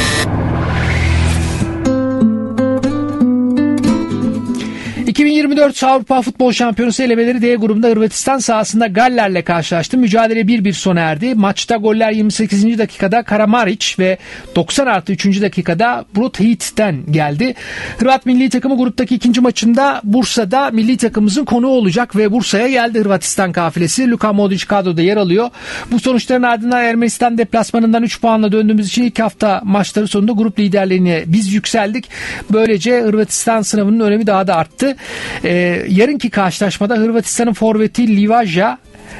iki bin yirmi dört Avrupa Futbol Şampiyonası elemeleri D grubunda Hırvatistan sahasında Galler'le karşılaştı. Mücadele bir bir sona erdi. Maçta goller yirmi sekizinci dakikada Karamaric ve doksan artı üçüncü dakikada Brotheit'ten geldi. Hırvat milli takımı gruptaki ikinci maçında Bursa'da milli takımımızın konuğu olacak ve Bursa'ya geldi Hırvatistan kafilesi. Luka Modric kadroda yer alıyor. Bu sonuçların ardından Ermenistan deplasmanından üç puanla döndüğümüz için ilk hafta maçları sonunda grup liderliğine biz yükseldik. Böylece Hırvatistan sınavının önemi daha da arttı. Ee, yarınki karşılaşmada Hırvatistan'ın forveti Livaja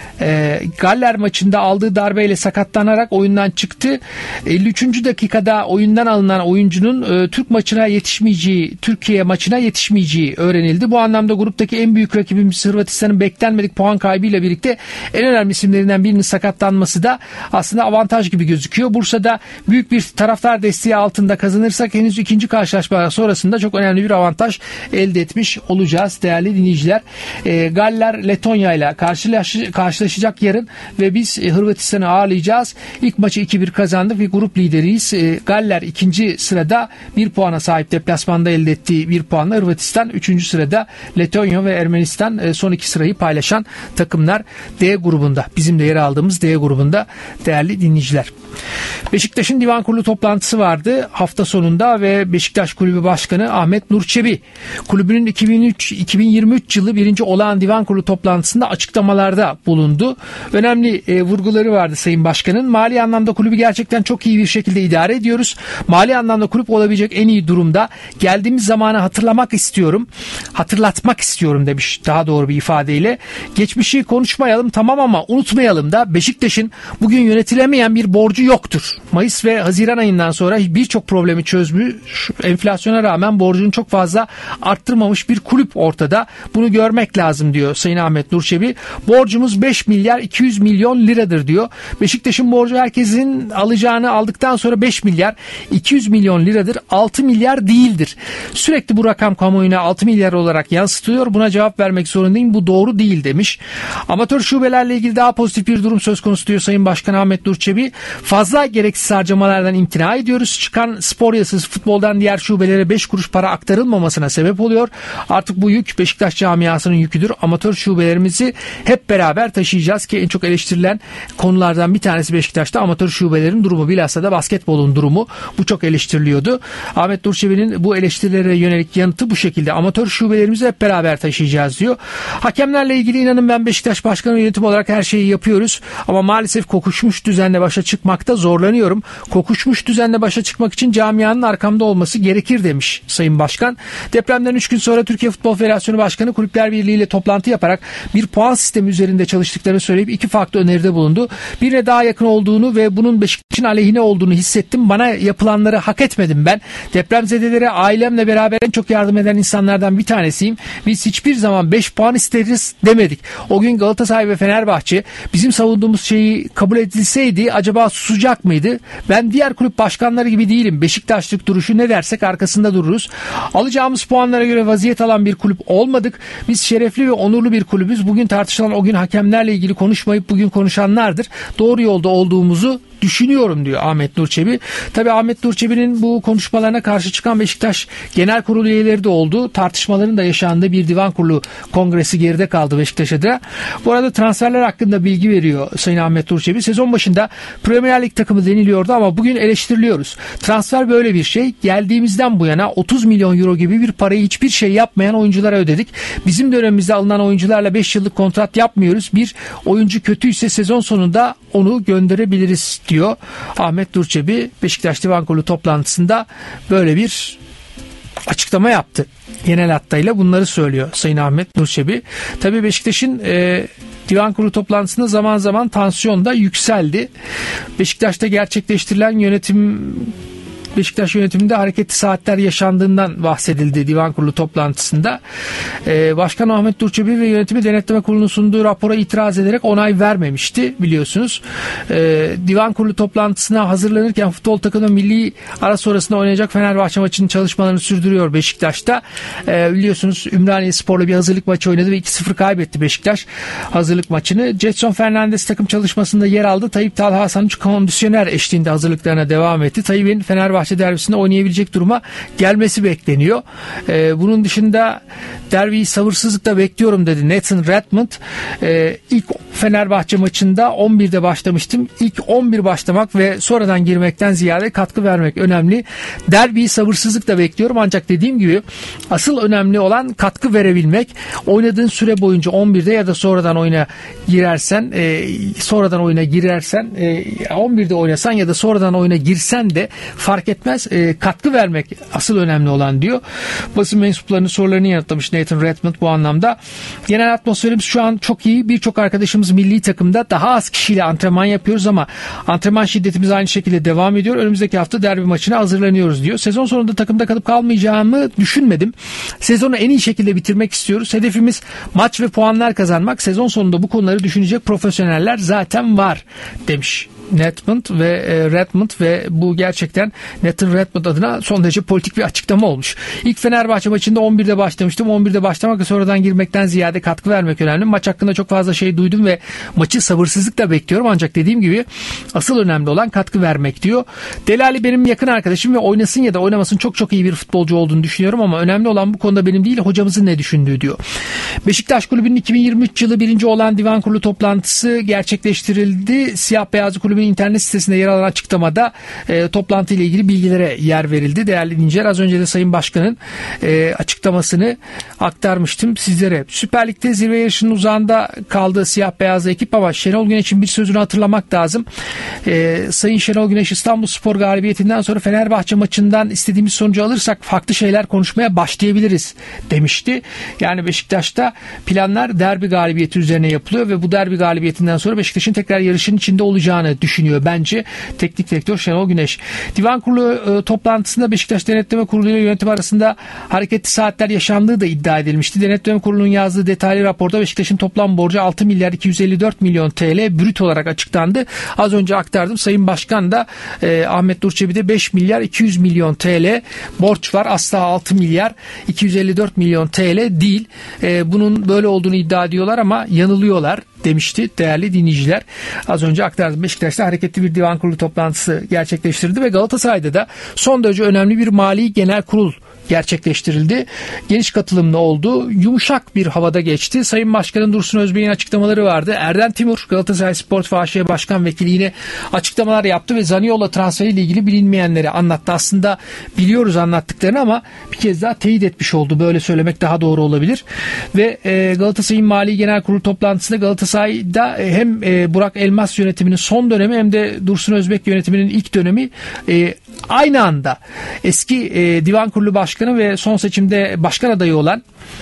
E, Galler maçında aldığı darbeyle sakatlanarak oyundan çıktı. elli üçüncü dakikada oyundan alınan oyuncunun e, Türk maçına yetişmeyeceği, Türkiye maçına yetişmeyeceği öğrenildi. Bu anlamda gruptaki en büyük rakibimiz Hırvatistan'ın beklenmedik puan kaybıyla birlikte en önemli isimlerinden birinin sakatlanması da aslında avantaj gibi gözüküyor. Bursa'da büyük bir taraftar desteği altında kazanırsak henüz ikinci karşılaşma sonrasında çok önemli bir avantaj elde etmiş olacağız değerli dinleyiciler. E, Galler Letonya ile karşılaş, karşılaşacak yarın ve biz e, Hırvatistan'ı ağırlayacağız. İlk maçı iki bir kazandık ve grup lideriyiz. E, Galler ikinci sırada bir puana sahip, deplasmanda elde ettiği bir puanla. Hırvatistan üçüncü sırada. Letonya ve Ermenistan e, son iki sırayı paylaşan takımlar D grubunda. Bizim de yer aldığımız D grubunda değerli dinleyiciler. Beşiktaş'ın divan kurulu toplantısı vardı hafta sonunda ve Beşiktaş Kulübü Başkanı Ahmet Nur Çebi kulübünün iki bin üç iki bin yirmi üç yılı birinci olağan divan kurulu toplantısında açıklamalarda bulundu. Önemli e, vurguları vardı Sayın Başkan'ın. Mali anlamda kulübü gerçekten çok iyi bir şekilde idare ediyoruz. Mali anlamda kulüp olabilecek en iyi durumda. Geldiğimiz zamanı hatırlamak istiyorum. Hatırlatmak istiyorum demiş daha doğru bir ifadeyle. Geçmişi konuşmayalım tamam ama unutmayalım da Beşiktaş'ın bugün yönetilemeyen bir borcu yoktur. Mayıs ve Haziran ayından sonra birçok problemi çözmüş, enflasyona rağmen borcunu çok fazla arttırmamış bir kulüp ortada. Bunu görmek lazım diyor Sayın Ahmet Nur Çebi. Borcumuz beş beş milyar iki yüz milyon liradır diyor. Beşiktaş'ın borcu herkesin alacağını aldıktan sonra beş milyar iki yüz milyon liradır. altı milyar değildir. Sürekli bu rakam kamuoyuna altı milyar olarak yansıtılıyor. Buna cevap vermek zorundayım. Bu doğru değil demiş. Amatör şubelerle ilgili daha pozitif bir durum söz konusu diyor Sayın Başkan Ahmet Nur Çebi. Fazla gereksiz harcamalardan imtina ediyoruz. Çıkan spor yasası futboldan diğer şubelere beş kuruş para aktarılmamasına sebep oluyor. Artık bu yük Beşiktaş camiasının yüküdür. Amatör şubelerimizi hep beraber taşıyacağız ki en çok eleştirilen konulardan bir tanesi Beşiktaş'ta amatör şubelerin durumu. Bilhassa da basketbolun durumu. Bu çok eleştiriliyordu. Ahmet Nur Çebi'nin bu eleştirilere yönelik yanıtı bu şekilde. Amatör şubelerimizi hep beraber taşıyacağız diyor. Hakemlerle ilgili inanın ben Beşiktaş Başkanı yönetim olarak her şeyi yapıyoruz. Ama maalesef kokuşmuş düzenle başa çıkmakta zorlanıyorum. Kokuşmuş düzenle başa çıkmak için camianın arkamda olması gerekir demiş Sayın Başkan. Depremden üç gün sonra Türkiye Futbol Federasyonu Başkanı Kulüpler Birliği ile toplantı yaparak bir puan sistemi üzerinde çalıştıklarını söyleyip iki farklı öneride bulundu. Birine daha yakın olduğunu ve bunun Beşiktaş'ın aleyhine olduğunu hissettim. Bana yapılanları hak etmedim ben. Depremzedelere ailemle beraber en çok yardım eden insanlardan bir tanesiyim. Biz hiçbir zaman beş puan isteriz demedik. O gün Galatasaray ve Fenerbahçe bizim savunduğumuz şeyi kabul edilseydi acaba susacak mıydı? Ben diğer kulüp başkanları gibi değilim. Beşiktaşlık duruşu ne dersek arkasında dururuz. Alacağımız puanlara göre vaziyet alan bir kulüp olmadık. Biz şerefli ve onurlu bir kulübüz. Bugün tartışılan o gün hakemlerle ilgili konuşmayıp bugün konuşanlardır. Doğru yolda olduğumuzu düşünüyorum diyor Ahmet Nur Çebi. Tabii Ahmet Nur Çebi'nin bu konuşmalarına karşı çıkan Beşiktaş Genel Kurulu üyeleri de oldu. Tartışmaların da yaşandığı bir divan kurulu kongresi geride kaldı Beşiktaş'a da. Bu arada transferler hakkında bilgi veriyor Sayın Ahmet Nur Çebi. Sezon başında Premier Lig takımı deniliyordu ama bugün eleştiriliyoruz. Transfer böyle bir şey. Geldiğimizden bu yana otuz milyon euro gibi bir parayı hiçbir şey yapmayan oyunculara ödedik. Bizim dönemimizde alınan oyuncularla beş yıllık kontrat yapmıyoruz. Bir oyuncu kötüyse sezon sonunda onu gönderebiliriz diyor Ahmet Nur Çebi. Beşiktaş Divan Kurulu toplantısında böyle bir açıklama yaptı. Genel hattıyla bunları söylüyor Sayın Ahmet Nur Çebi. Tabii Beşiktaş'ın e, Divan Kurulu toplantısında zaman zaman tansiyon da yükseldi. Beşiktaş'ta gerçekleştirilen yönetim Beşiktaş yönetiminde hareketli saatler yaşandığından bahsedildi Divan Kurulu toplantısında. Ee, Başkan Ahmet Nur Çebi ve yönetimi denetleme kurulunun sunduğu rapora itiraz ederek onay vermemişti biliyorsunuz. Ee, Divan Kurulu toplantısına hazırlanırken futbol takımı milli ara sonrasında oynayacak Fenerbahçe maçının çalışmalarını sürdürüyor Beşiktaş'ta. Ee, biliyorsunuz Ümraniye Spor'la bir hazırlık maçı oynadı ve iki sıfır kaybetti Beşiktaş hazırlık maçını. Jetson Fernandes takım çalışmasında yer aldı. Tayyip Talha Hasan üç kondisyoner eşliğinde hazırlıklarına devam etti. Tayyip'in Fenerbahçe derbisinde oynayabilecek duruma gelmesi bekleniyor. Ee, bunun dışında derbiyi sabırsızlıkla bekliyorum dedi Nathan Redmond. Ee, ilk Fenerbahçe maçında on birde başlamıştım. İlk on bir başlamak ve sonradan girmekten ziyade katkı vermek önemli. Derbiyi sabırsızlıkla bekliyorum ancak dediğim gibi asıl önemli olan katkı verebilmek. Oynadığın süre boyunca on birde ya da sonradan oyuna girersen e, sonradan oyuna girersen e, on birde oynasan ya da sonradan oyuna girsen de fark etmez. E, katkı vermek asıl önemli olan diyor. Basın mensuplarının sorularını yanıtlamış Nathan Redmond bu anlamda. Genel atmosferimiz şu an çok iyi. Birçok arkadaşımız milli takımda daha az kişiyle antrenman yapıyoruz ama antrenman şiddetimiz aynı şekilde devam ediyor. Önümüzdeki hafta derbi maçına hazırlanıyoruz diyor. Sezon sonunda takımda kalıp kalmayacağımı düşünmedim. Sezonu en iyi şekilde bitirmek istiyoruz. Hedefimiz maç ve puanlar kazanmak. Sezon sonunda bu konuları düşünecek profesyoneller zaten var demiş Redmond ve e, Redmond ve bu gerçekten Nathan Redmond adına son derece politik bir açıklama olmuş. İlk Fenerbahçe maçında on birde başlamıştım. on birde başlamak ve sonradan girmekten ziyade katkı vermek önemli. Maç hakkında çok fazla şey duydum ve maçı sabırsızlıkla bekliyorum. Ancak dediğim gibi asıl önemli olan katkı vermek diyor. Delali benim yakın arkadaşım ve oynasın ya da oynamasın çok çok iyi bir futbolcu olduğunu düşünüyorum ama önemli olan bu konuda benim değil hocamızın ne düşündüğü diyor. Beşiktaş Kulübü'nün iki bin yirmi üç yılı birinci olan Divan Kurulu toplantısı gerçekleştirildi. Siyah Beyazlı Kulübü internet sitesinde yer alan açıklamada e, toplantı ile ilgili bilgilere yer verildi. Değerli dinleyiciler, az önce de Sayın Başkan'ın e, açıklamasını aktarmıştım sizlere. Süper Lig'de zirve yarışının uzağında kaldığı siyah beyazlı ekip ama Şenol Güneş'in bir sözünü hatırlamak lazım. E, Sayın Şenol Güneş İstanbulspor galibiyetinden sonra Fenerbahçe maçından istediğimiz sonucu alırsak farklı şeyler konuşmaya başlayabiliriz demişti. Yani Beşiktaş'ta planlar derbi galibiyeti üzerine yapılıyor ve bu derbi galibiyetinden sonra Beşiktaş'ın tekrar yarışın içinde olacağını düşünüyor bence teknik direktör Şenol Güneş. Divan Kurulu e, toplantısında Beşiktaş Denetleme Kurulu ile yönetim arasında hareketli saatler yaşandığı da iddia edilmişti. Denetleme Kurulu'nun yazdığı detaylı raporda Beşiktaş'ın toplam borcu altı milyar iki yüz elli dört milyon T L brüt olarak açıklandı. Az önce aktardım. Sayın Başkan da e, Ahmet Nur Çebi'de beş milyar iki yüz milyon T L borç var. Asla altı milyar iki yüz elli dört milyon T L değil. E, bunun böyle olduğunu iddia ediyorlar ama yanılıyorlar demişti değerli dinleyiciler. Az önce aktardım. Beşiktaş'ta hareketli bir divan kurulu toplantısı gerçekleştirdi ve Galatasaray'da da son derece önemli bir mali genel kurul gerçekleştirildi. Geniş katılımlı oldu. Yumuşak bir havada geçti. Sayın Başkan'ın Dursun Özbey'in açıklamaları vardı. Erdem Timur Galatasaray Spor F H Başkan Vekili yine açıklamalar yaptı ve Zaniolo transferiyle ilgili bilinmeyenleri anlattı. Aslında biliyoruz anlattıklarını ama bir kez daha teyit etmiş oldu. Böyle söylemek daha doğru olabilir. Ve e, Galatasaray'ın Mali Genel Kurulu toplantısında Galatasaray'da e, hem e, Burak Elmas yönetiminin son dönemi hem de Dursun Özbek yönetiminin ilk dönemi e, aynı anda eski e, Divan Kurulu Başkanı ve son seçimde başkan adayı olan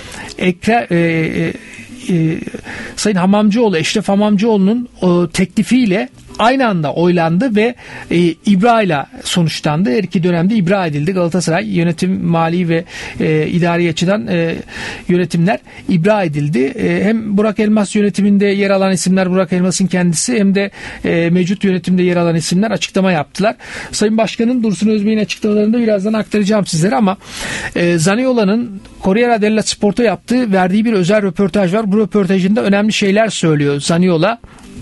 Ekrem e, e, e, Sayın Hamamcıoğlu, Eşref Hamamcıoğlu'nun o teklifiyle aynı anda oylandı ve e, ibra ile sonuçlandı. Her iki dönemde ibra edildi. Galatasaray yönetim, mali ve e, idari açıdan e, yönetimler ibra edildi. E, hem Burak Elmas yönetiminde yer alan isimler, Burak Elmas'ın kendisi hem de e, mevcut yönetimde yer alan isimler açıklama yaptılar. Sayın Başkan'ın Dursun Özbey'in açıklamalarını da birazdan aktaracağım sizlere ama e, Zaniolo'nun Corriere dello Sport'a yaptığı, verdiği bir özel röportaj var. Bu röportajında önemli şeyler söylüyor Zaniolo.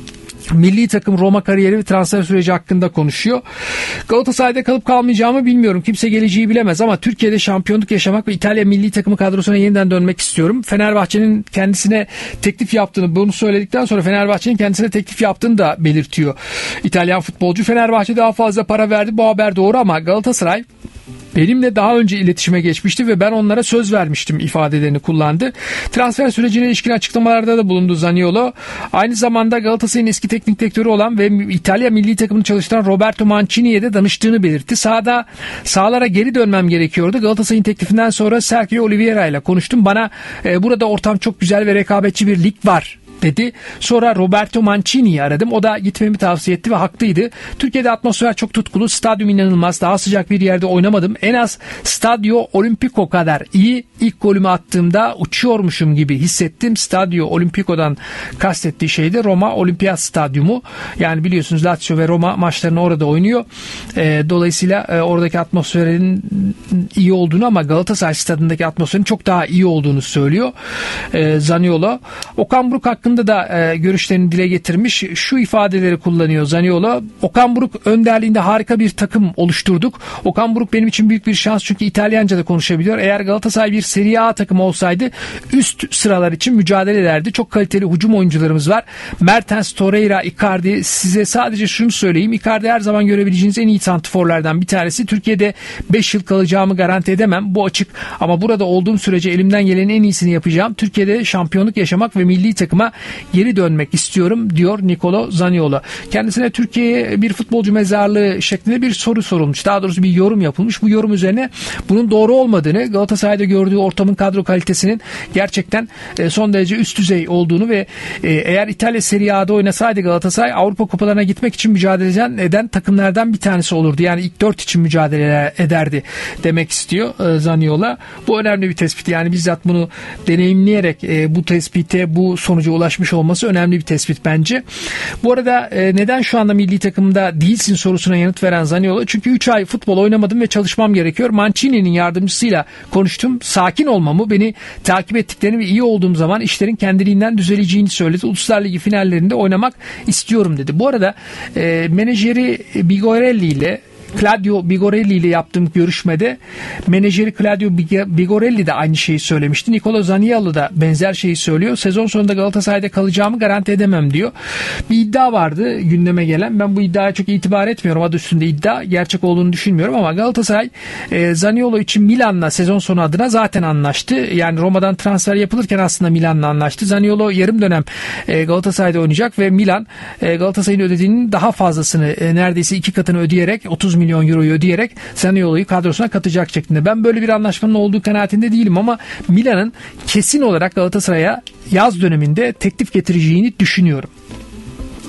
Milli takım, Roma kariyeri ve transfer süreci hakkında konuşuyor. Galatasaray'da kalıp kalmayacağımı bilmiyorum. Kimse geleceği bilemez ama Türkiye'de şampiyonluk yaşamak ve İtalya milli takımı kadrosuna yeniden dönmek istiyorum. Fenerbahçe'nin kendisine teklif yaptığını, bunu söyledikten sonra Fenerbahçe'nin kendisine teklif yaptığını da belirtiyor. İtalyan futbolcu, Fenerbahçe daha fazla para verdi. Bu haber doğru ama Galatasaray benimle daha önce iletişime geçmişti ve ben onlara söz vermiştim ifadelerini kullandı. Transfer sürecine ilişkin açıklamalarda da bulundu Zaniolo. Aynı zamanda Galatasaray'ın eski teknik direktörü olan ve İtalya milli takımını çalıştıran Roberto Mancini'ye de danıştığını belirtti. Sahada sahalara geri dönmem gerekiyordu. Galatasaray'ın teklifinden sonra Sergio Oliveira ile konuştum. Bana e, burada ortam çok güzel ve rekabetçi bir lig var dedi. Sonra Roberto Mancini'yi aradım. O da gitmemi tavsiye etti ve haklıydı. Türkiye'de atmosfer çok tutkulu. Stadyum inanılmaz. Daha sıcak bir yerde oynamadım. En az Stadio Olimpico kadar iyi. İlk golümü attığımda uçuyormuşum gibi hissettim. Stadio Olimpico'dan kastettiği şey de Roma Olimpiyat Stadyumu. Yani biliyorsunuz Lazio ve Roma maçlarını orada oynuyor. E, dolayısıyla e, oradaki atmosferin iyi olduğunu ama Galatasaray stadındaki atmosferin çok daha iyi olduğunu söylüyor e, Zaniolo. Okan Buruk hakkında da e, görüşlerini dile getirmiş. Şu ifadeleri kullanıyor Zaniolo. Okan Buruk önderliğinde harika bir takım oluşturduk. Okan Buruk benim için büyük bir şans çünkü İtalyanca da konuşabiliyor. Eğer Galatasaray bir Serie A takımı olsaydı üst sıralar için mücadele ederdi. Çok kaliteli hücum oyuncularımız var. Mertens, Torreira, Icardi. Size sadece şunu söyleyeyim. Icardi her zaman görebileceğiniz en iyi santrforlardan bir tanesi. Türkiye'de beş yıl kalacağımı garanti edemem. Bu açık. Ama burada olduğum sürece elimden gelenin en iyisini yapacağım. Türkiye'de şampiyonluk yaşamak ve milli takıma geri dönmek istiyorum diyor Nicolo Zaniolo. Kendisine Türkiye'ye bir futbolcu mezarlığı şeklinde bir soru sorulmuş. Daha doğrusu bir yorum yapılmış. Bu yorum üzerine bunun doğru olmadığını, Galatasaray'da gördüğü ortamın kadro kalitesinin gerçekten son derece üst düzey olduğunu ve eğer İtalya Serie A'da oynasaydı Galatasaray Avrupa kupalarına gitmek için mücadele eden takımlardan bir tanesi olurdu. Yani ilk dört için mücadele ederdi demek istiyor Zaniolo. Bu önemli bir tespit. Yani bizzat bunu deneyimleyerek bu tespite, bu sonuca ulaşmış olması önemli bir tespit bence. Bu arada neden şu anda milli takımda değilsin sorusuna yanıt veren Zaniolo. Çünkü üç ay futbol oynamadım ve çalışmam gerekiyor. Mancini'nin yardımcısıyla konuştum. Sakin olmamı, beni takip ettiklerini ve iyi olduğum zaman işlerin kendiliğinden düzeleceğini söyledi. Uluslar Ligi finallerinde oynamak istiyorum dedi. Bu arada e, menajeri Bigorelli ile Claudio Bigorelli ile yaptığım görüşmede menajeri Claudio Bigorelli de aynı şeyi söylemişti. Nicolo Zaniolo da benzer şeyi söylüyor. Sezon sonunda Galatasaray'da kalacağımı garanti edemem diyor. Bir iddia vardı gündeme gelen. Ben bu iddiaya çok itibar etmiyorum. Adı üstünde iddia. Gerçek olduğunu düşünmüyorum ama Galatasaray e, Zaniolo için Milan'la sezon sonu adına zaten anlaştı. Yani Roma'dan transfer yapılırken aslında Milan'la anlaştı. Zaniolo yarım dönem e, Galatasaray'da oynayacak ve Milan e, Galatasaray'ın ödediğinin daha fazlasını e, neredeyse iki katını ödeyerek otuz milyon euroyu ödeyerek Zaniolo'yu kadrosuna katacak şeklinde. Ben böyle bir anlaşmanın olduğu kanaatinde değilim ama Milan'ın kesin olarak Galatasaray'a yaz döneminde teklif getireceğini düşünüyorum.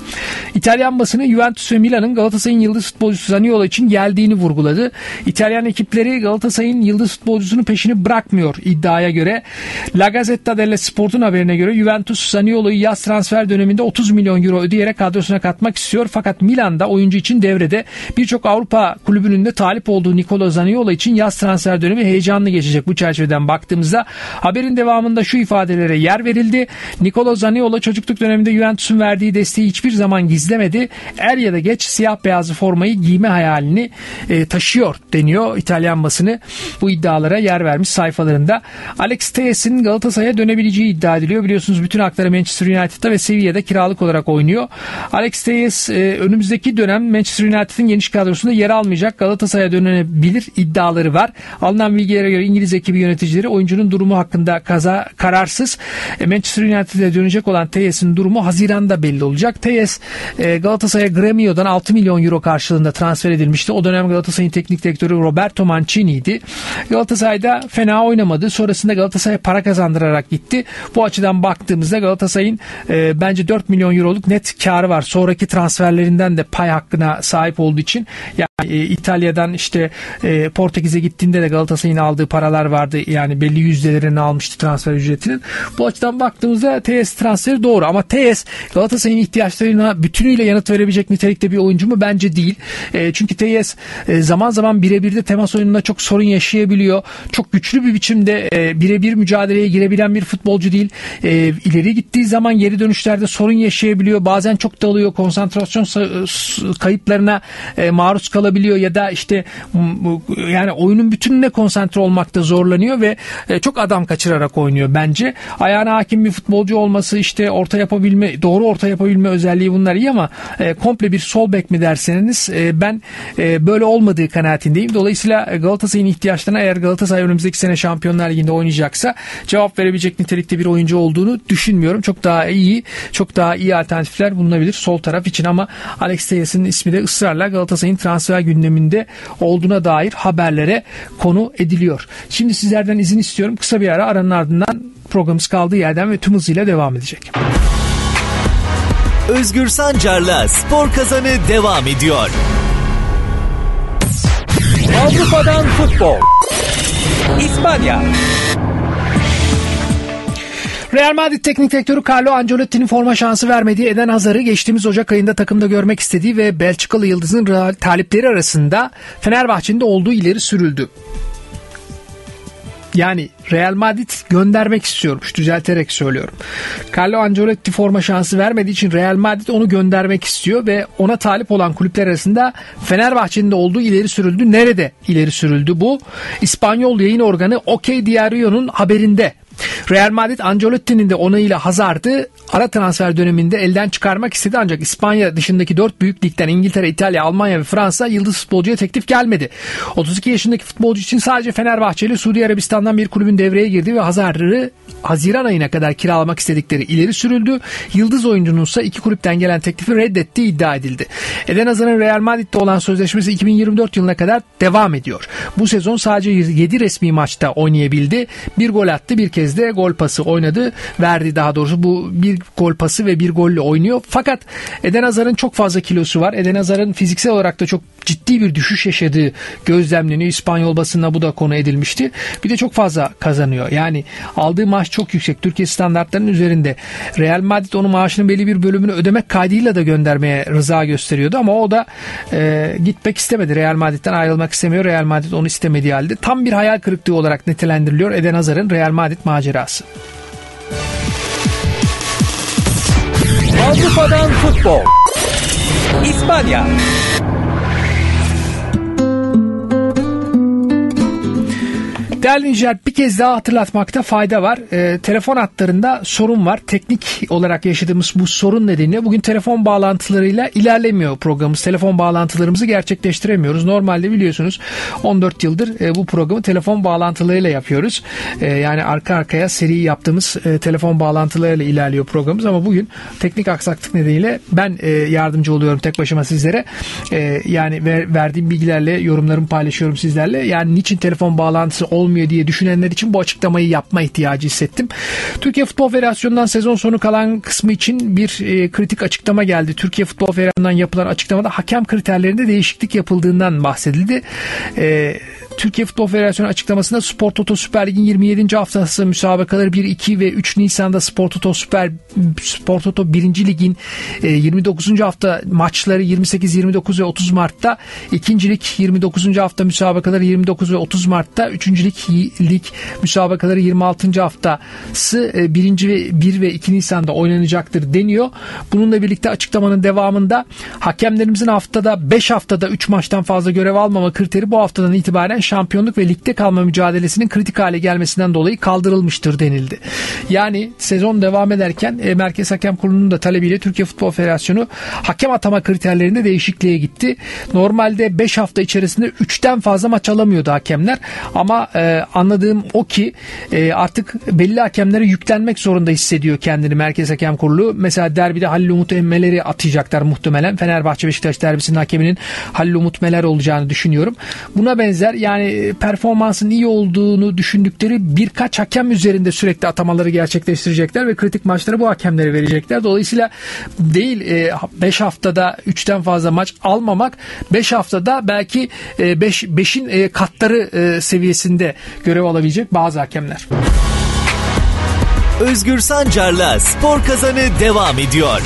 İtalyan basını Juventus ve Milan'ın Galatasaray'ın yıldız futbolcusu Zaniolo için geldiğini vurguladı. İtalyan ekipleri Galatasaray'ın yıldız futbolcusunun peşini bırakmıyor iddiaya göre. La Gazzetta dello Sport'un haberine göre Juventus Zaniolo'yu yaz transfer döneminde otuz milyon euro ödeyerek kadrosuna katmak istiyor. Fakat Milan'da oyuncu için devrede. Birçok Avrupa kulübünün de talip olduğu Nicolo Zaniolo için yaz transfer dönemi heyecanlı geçecek. Bu çerçeveden baktığımızda haberin devamında şu ifadelere yer verildi. Nicolo Zaniolo çocukluk döneminde Juventus'un verdiği desteği hiçbir zaman gizlemedi. Er ya da geç siyah beyazlı formayı giyme hayalini e, taşıyor deniyor. İtalyan basını bu iddialara yer vermiş sayfalarında. Alex Telles'in Galatasaray'a dönebileceği iddia ediliyor. Biliyorsunuz bütün hakları Manchester United'da ve Sevilla'da kiralık olarak oynuyor. Alex Telles e, önümüzdeki dönem Manchester United'ın geniş kadrosunda yer almayacak. Galatasaray'a dönebilir iddiaları var. Alınan bilgilere göre İngiliz ekibi yöneticileri oyuncunun durumu hakkında kaza kararsız. E, Manchester United'e dönecek olan Telles'in durumu Haziran'da belli olacak. Telles e, Galatasaray'a Gremio'dan altı milyon euro karşılığında transfer edilmişti. O dönem Galatasaray'ın teknik direktörü Roberto Mancini'ydi. Galatasaray'da fena oynamadı. Sonrasında Galatasaray'a para kazandırarak gitti. Bu açıdan baktığımızda Galatasaray'ın e, bence dört milyon euroluk net karı var. Sonraki transferlerinden de pay hakkına sahip olduğu için yani e, İtalya'dan işte e, Portekiz'e gittiğinde de Galatasaray'ın aldığı paralar vardı. Yani belli yüzdelerini almıştı transfer ücretinin. Bu açıdan baktığımızda T S transferi doğru ama T S Galatasaray'ın ihtiyaçlarına bütünüyle yanıt verebilecek nitelikte bir oyuncu mu? Bence değil. E, çünkü T S e, zaman zaman birebir de temas oyununda çok sorun yaşayabiliyor. Çok güçlü bir biçimde e, birebir mücadeleye girebilen bir futbolcu değil. E, ileri gittiği zaman geri dönüşlerde sorun yaşayabiliyor. Bazen çok dalıyor. Konsantrasyon kayıplarına e, maruz kalabiliyor ya da işte yani oyunun bütününe konsantre olmakta zorlanıyor ve e, çok adam kaçırarak oynuyor bence. Ayağına hakim bir futbolcu olması işte orta yapabilme, doğru orta yapabilme özelliği bunlar iyi ama e, komple bir sol bek mi derseniz e, ben e, böyle olmadığı kanaatindeyim. Dolayısıyla Galatasaray'ın ihtiyaçlarına eğer Galatasaray önümüzdeki sene Şampiyonlar Ligi'nde oynayacaksa cevap verebilecek nitelikte bir oyuncu olduğunu düşünmüyorum. Çok daha iyi, çok daha iyi alternatifler bulunabilir sol taraf için ama Alex Telles'in ismi de ısrarla Galatasaray'ın transfer gündeminde olduğuna dair haberlere konu ediliyor. Şimdi sizlerden izin istiyorum. Kısa bir ara, aranın ardından programımız kaldığı yerden ve tüm hızıyla devam edecek. Özgür Sancar'la Spor Kazanı devam ediyor. Avrupa'dan futbol. İspanya. Real Madrid teknik direktörü Carlo Ancelotti'nin forma şansı vermediği Eden Hazard'ı geçtiğimiz Ocak ayında takımda görmek istediği ve Belçikalı yıldızın talipleri arasında Fenerbahçe'nin de olduğu ileri sürüldü. Yani Real Madrid göndermek istiyormuş. Düzelterek söylüyorum. Carlo Ancelotti forma şansı vermediği için Real Madrid onu göndermek istiyor ve ona talip olan kulüpler arasında Fenerbahçe'nin de olduğu ileri sürüldü. Nerede ileri sürüldü bu? İspanyol yayın organı OK Diario'nun haberinde. Real Madrid Ancelotti'nin de onayıyla Hazard'ı ara transfer döneminde elden çıkarmak istedi ancak İspanya dışındaki dört büyük ligden İngiltere, İtalya, Almanya ve Fransa yıldız futbolcuya teklif gelmedi. otuz iki yaşındaki futbolcu için sadece Fenerbahçe ile Suudi Arabistan'dan bir kulübün devreye girdi ve Hazard'ı Haziran ayına kadar kiralamak istedikleri ileri sürüldü. Yıldız oyuncunun ise iki kulüpten gelen teklifi reddettiği iddia edildi. Eden Hazard'ın Real Madrid'de olan sözleşmesi iki bin yirmi dört yılına kadar devam ediyor. Bu sezon sadece yedi resmi maçta oynayabildi. Bir gol attı, bir kez de gol pası oynadı. Verdi daha doğrusu. Bu bir gol pası ve bir golle oynuyor. Fakat Eden Hazard'ın çok fazla kilosu var. Eden Hazard'ın fiziksel olarak da çok ciddi bir düşüş yaşadığı gözlemleniyor. İspanyol basınına bu da konu edilmişti. Bir de çok fazla kazanıyor. Yani aldığı maaş çok yüksek. Türkiye standartlarının üzerinde. Real Madrid onun maaşının belli bir bölümünü ödemek kaydıyla da göndermeye rıza gösteriyordu ama o da e, gitmek istemedi. Real Madrid'den ayrılmak istemiyor. Real Madrid onu istemediği halde tam bir hayal kırıklığı olarak nitelendiriliyor Eden Hazard'ın Real Madrid macerası. Avrupa'dan futbol. İspanya. Değerli dinleyiciler, bir kez daha hatırlatmakta fayda var. E, telefon hatlarında sorun var. Teknik olarak yaşadığımız bu sorun nedeniyle bugün telefon bağlantılarıyla ilerlemiyor programımız. Telefon bağlantılarımızı gerçekleştiremiyoruz. Normalde biliyorsunuz on dört yıldır e, bu programı telefon bağlantılarıyla yapıyoruz. E, yani arka arkaya seri yaptığımız e, telefon bağlantılarıyla ilerliyor programımız ama bugün teknik aksaklık nedeniyle ben e, yardımcı oluyorum tek başıma sizlere. E, yani ver, verdiğim bilgilerle yorumlarımı paylaşıyorum sizlerle. Yani niçin telefon bağlantısı olmuyor ilgilenmiyor diye düşünenler için bu açıklamayı yapma ihtiyacı hissettim. Türkiye Futbol Federasyonu'ndan sezon sonu kalan kısmı için bir e, kritik açıklama geldi. Türkiye Futbol Federasyonu'ndan yapılan açıklamada hakem kriterlerinde değişiklik yapıldığından bahsedildi. E, Türkiye Futbol Federasyonu açıklamasında Spor Toto Süper Lig'in yirmi yedinci haftası müsabakaları bir, iki ve üç Nisan'da Spor Toto Süper Spor Toto birinci Lig'in yirmi dokuzuncu hafta maçları yirmi sekiz, yirmi dokuz ve otuz Mart'ta, ikinci lig yirmi dokuzuncu hafta müsabakaları yirmi dokuz ve otuz Mart'ta, üçüncü lig, lig müsabakaları yirmi altıncı haftası birinci ve bir ve iki Nisan'da oynanacaktır deniyor. Bununla birlikte açıklamanın devamında hakemlerimizin haftada beş haftada üç maçtan fazla görev almama kriteri bu haftadan itibaren şampiyonluk ve ligde kalma mücadelesinin kritik hale gelmesinden dolayı kaldırılmıştır denildi. Yani sezon devam ederken e, Merkez Hakem Kurulu'nun da talebiyle Türkiye Futbol Federasyonu hakem atama kriterlerinde değişikliğe gitti. Normalde beş hafta içerisinde üçten fazla maç alamıyordu hakemler ama e, anladığım o ki e, artık belli hakemlere yüklenmek zorunda hissediyor kendini Merkez Hakem Kurulu. Mesela derbide Halil Umut Emmeler'i atayacaklar muhtemelen. Fenerbahçe Beşiktaş derbisinin hakeminin Halil Umut Meler olacağını düşünüyorum. Buna benzer yani Yani performansın iyi olduğunu düşündükleri birkaç hakem üzerinde sürekli atamaları gerçekleştirecekler ve kritik maçları bu hakemlere verecekler. Dolayısıyla değil beş haftada üçten fazla maç almamak, beş haftada belki beşin katları seviyesinde görev alabilecek bazı hakemler. Özgür Sancar'la Spor Kazanı devam ediyor.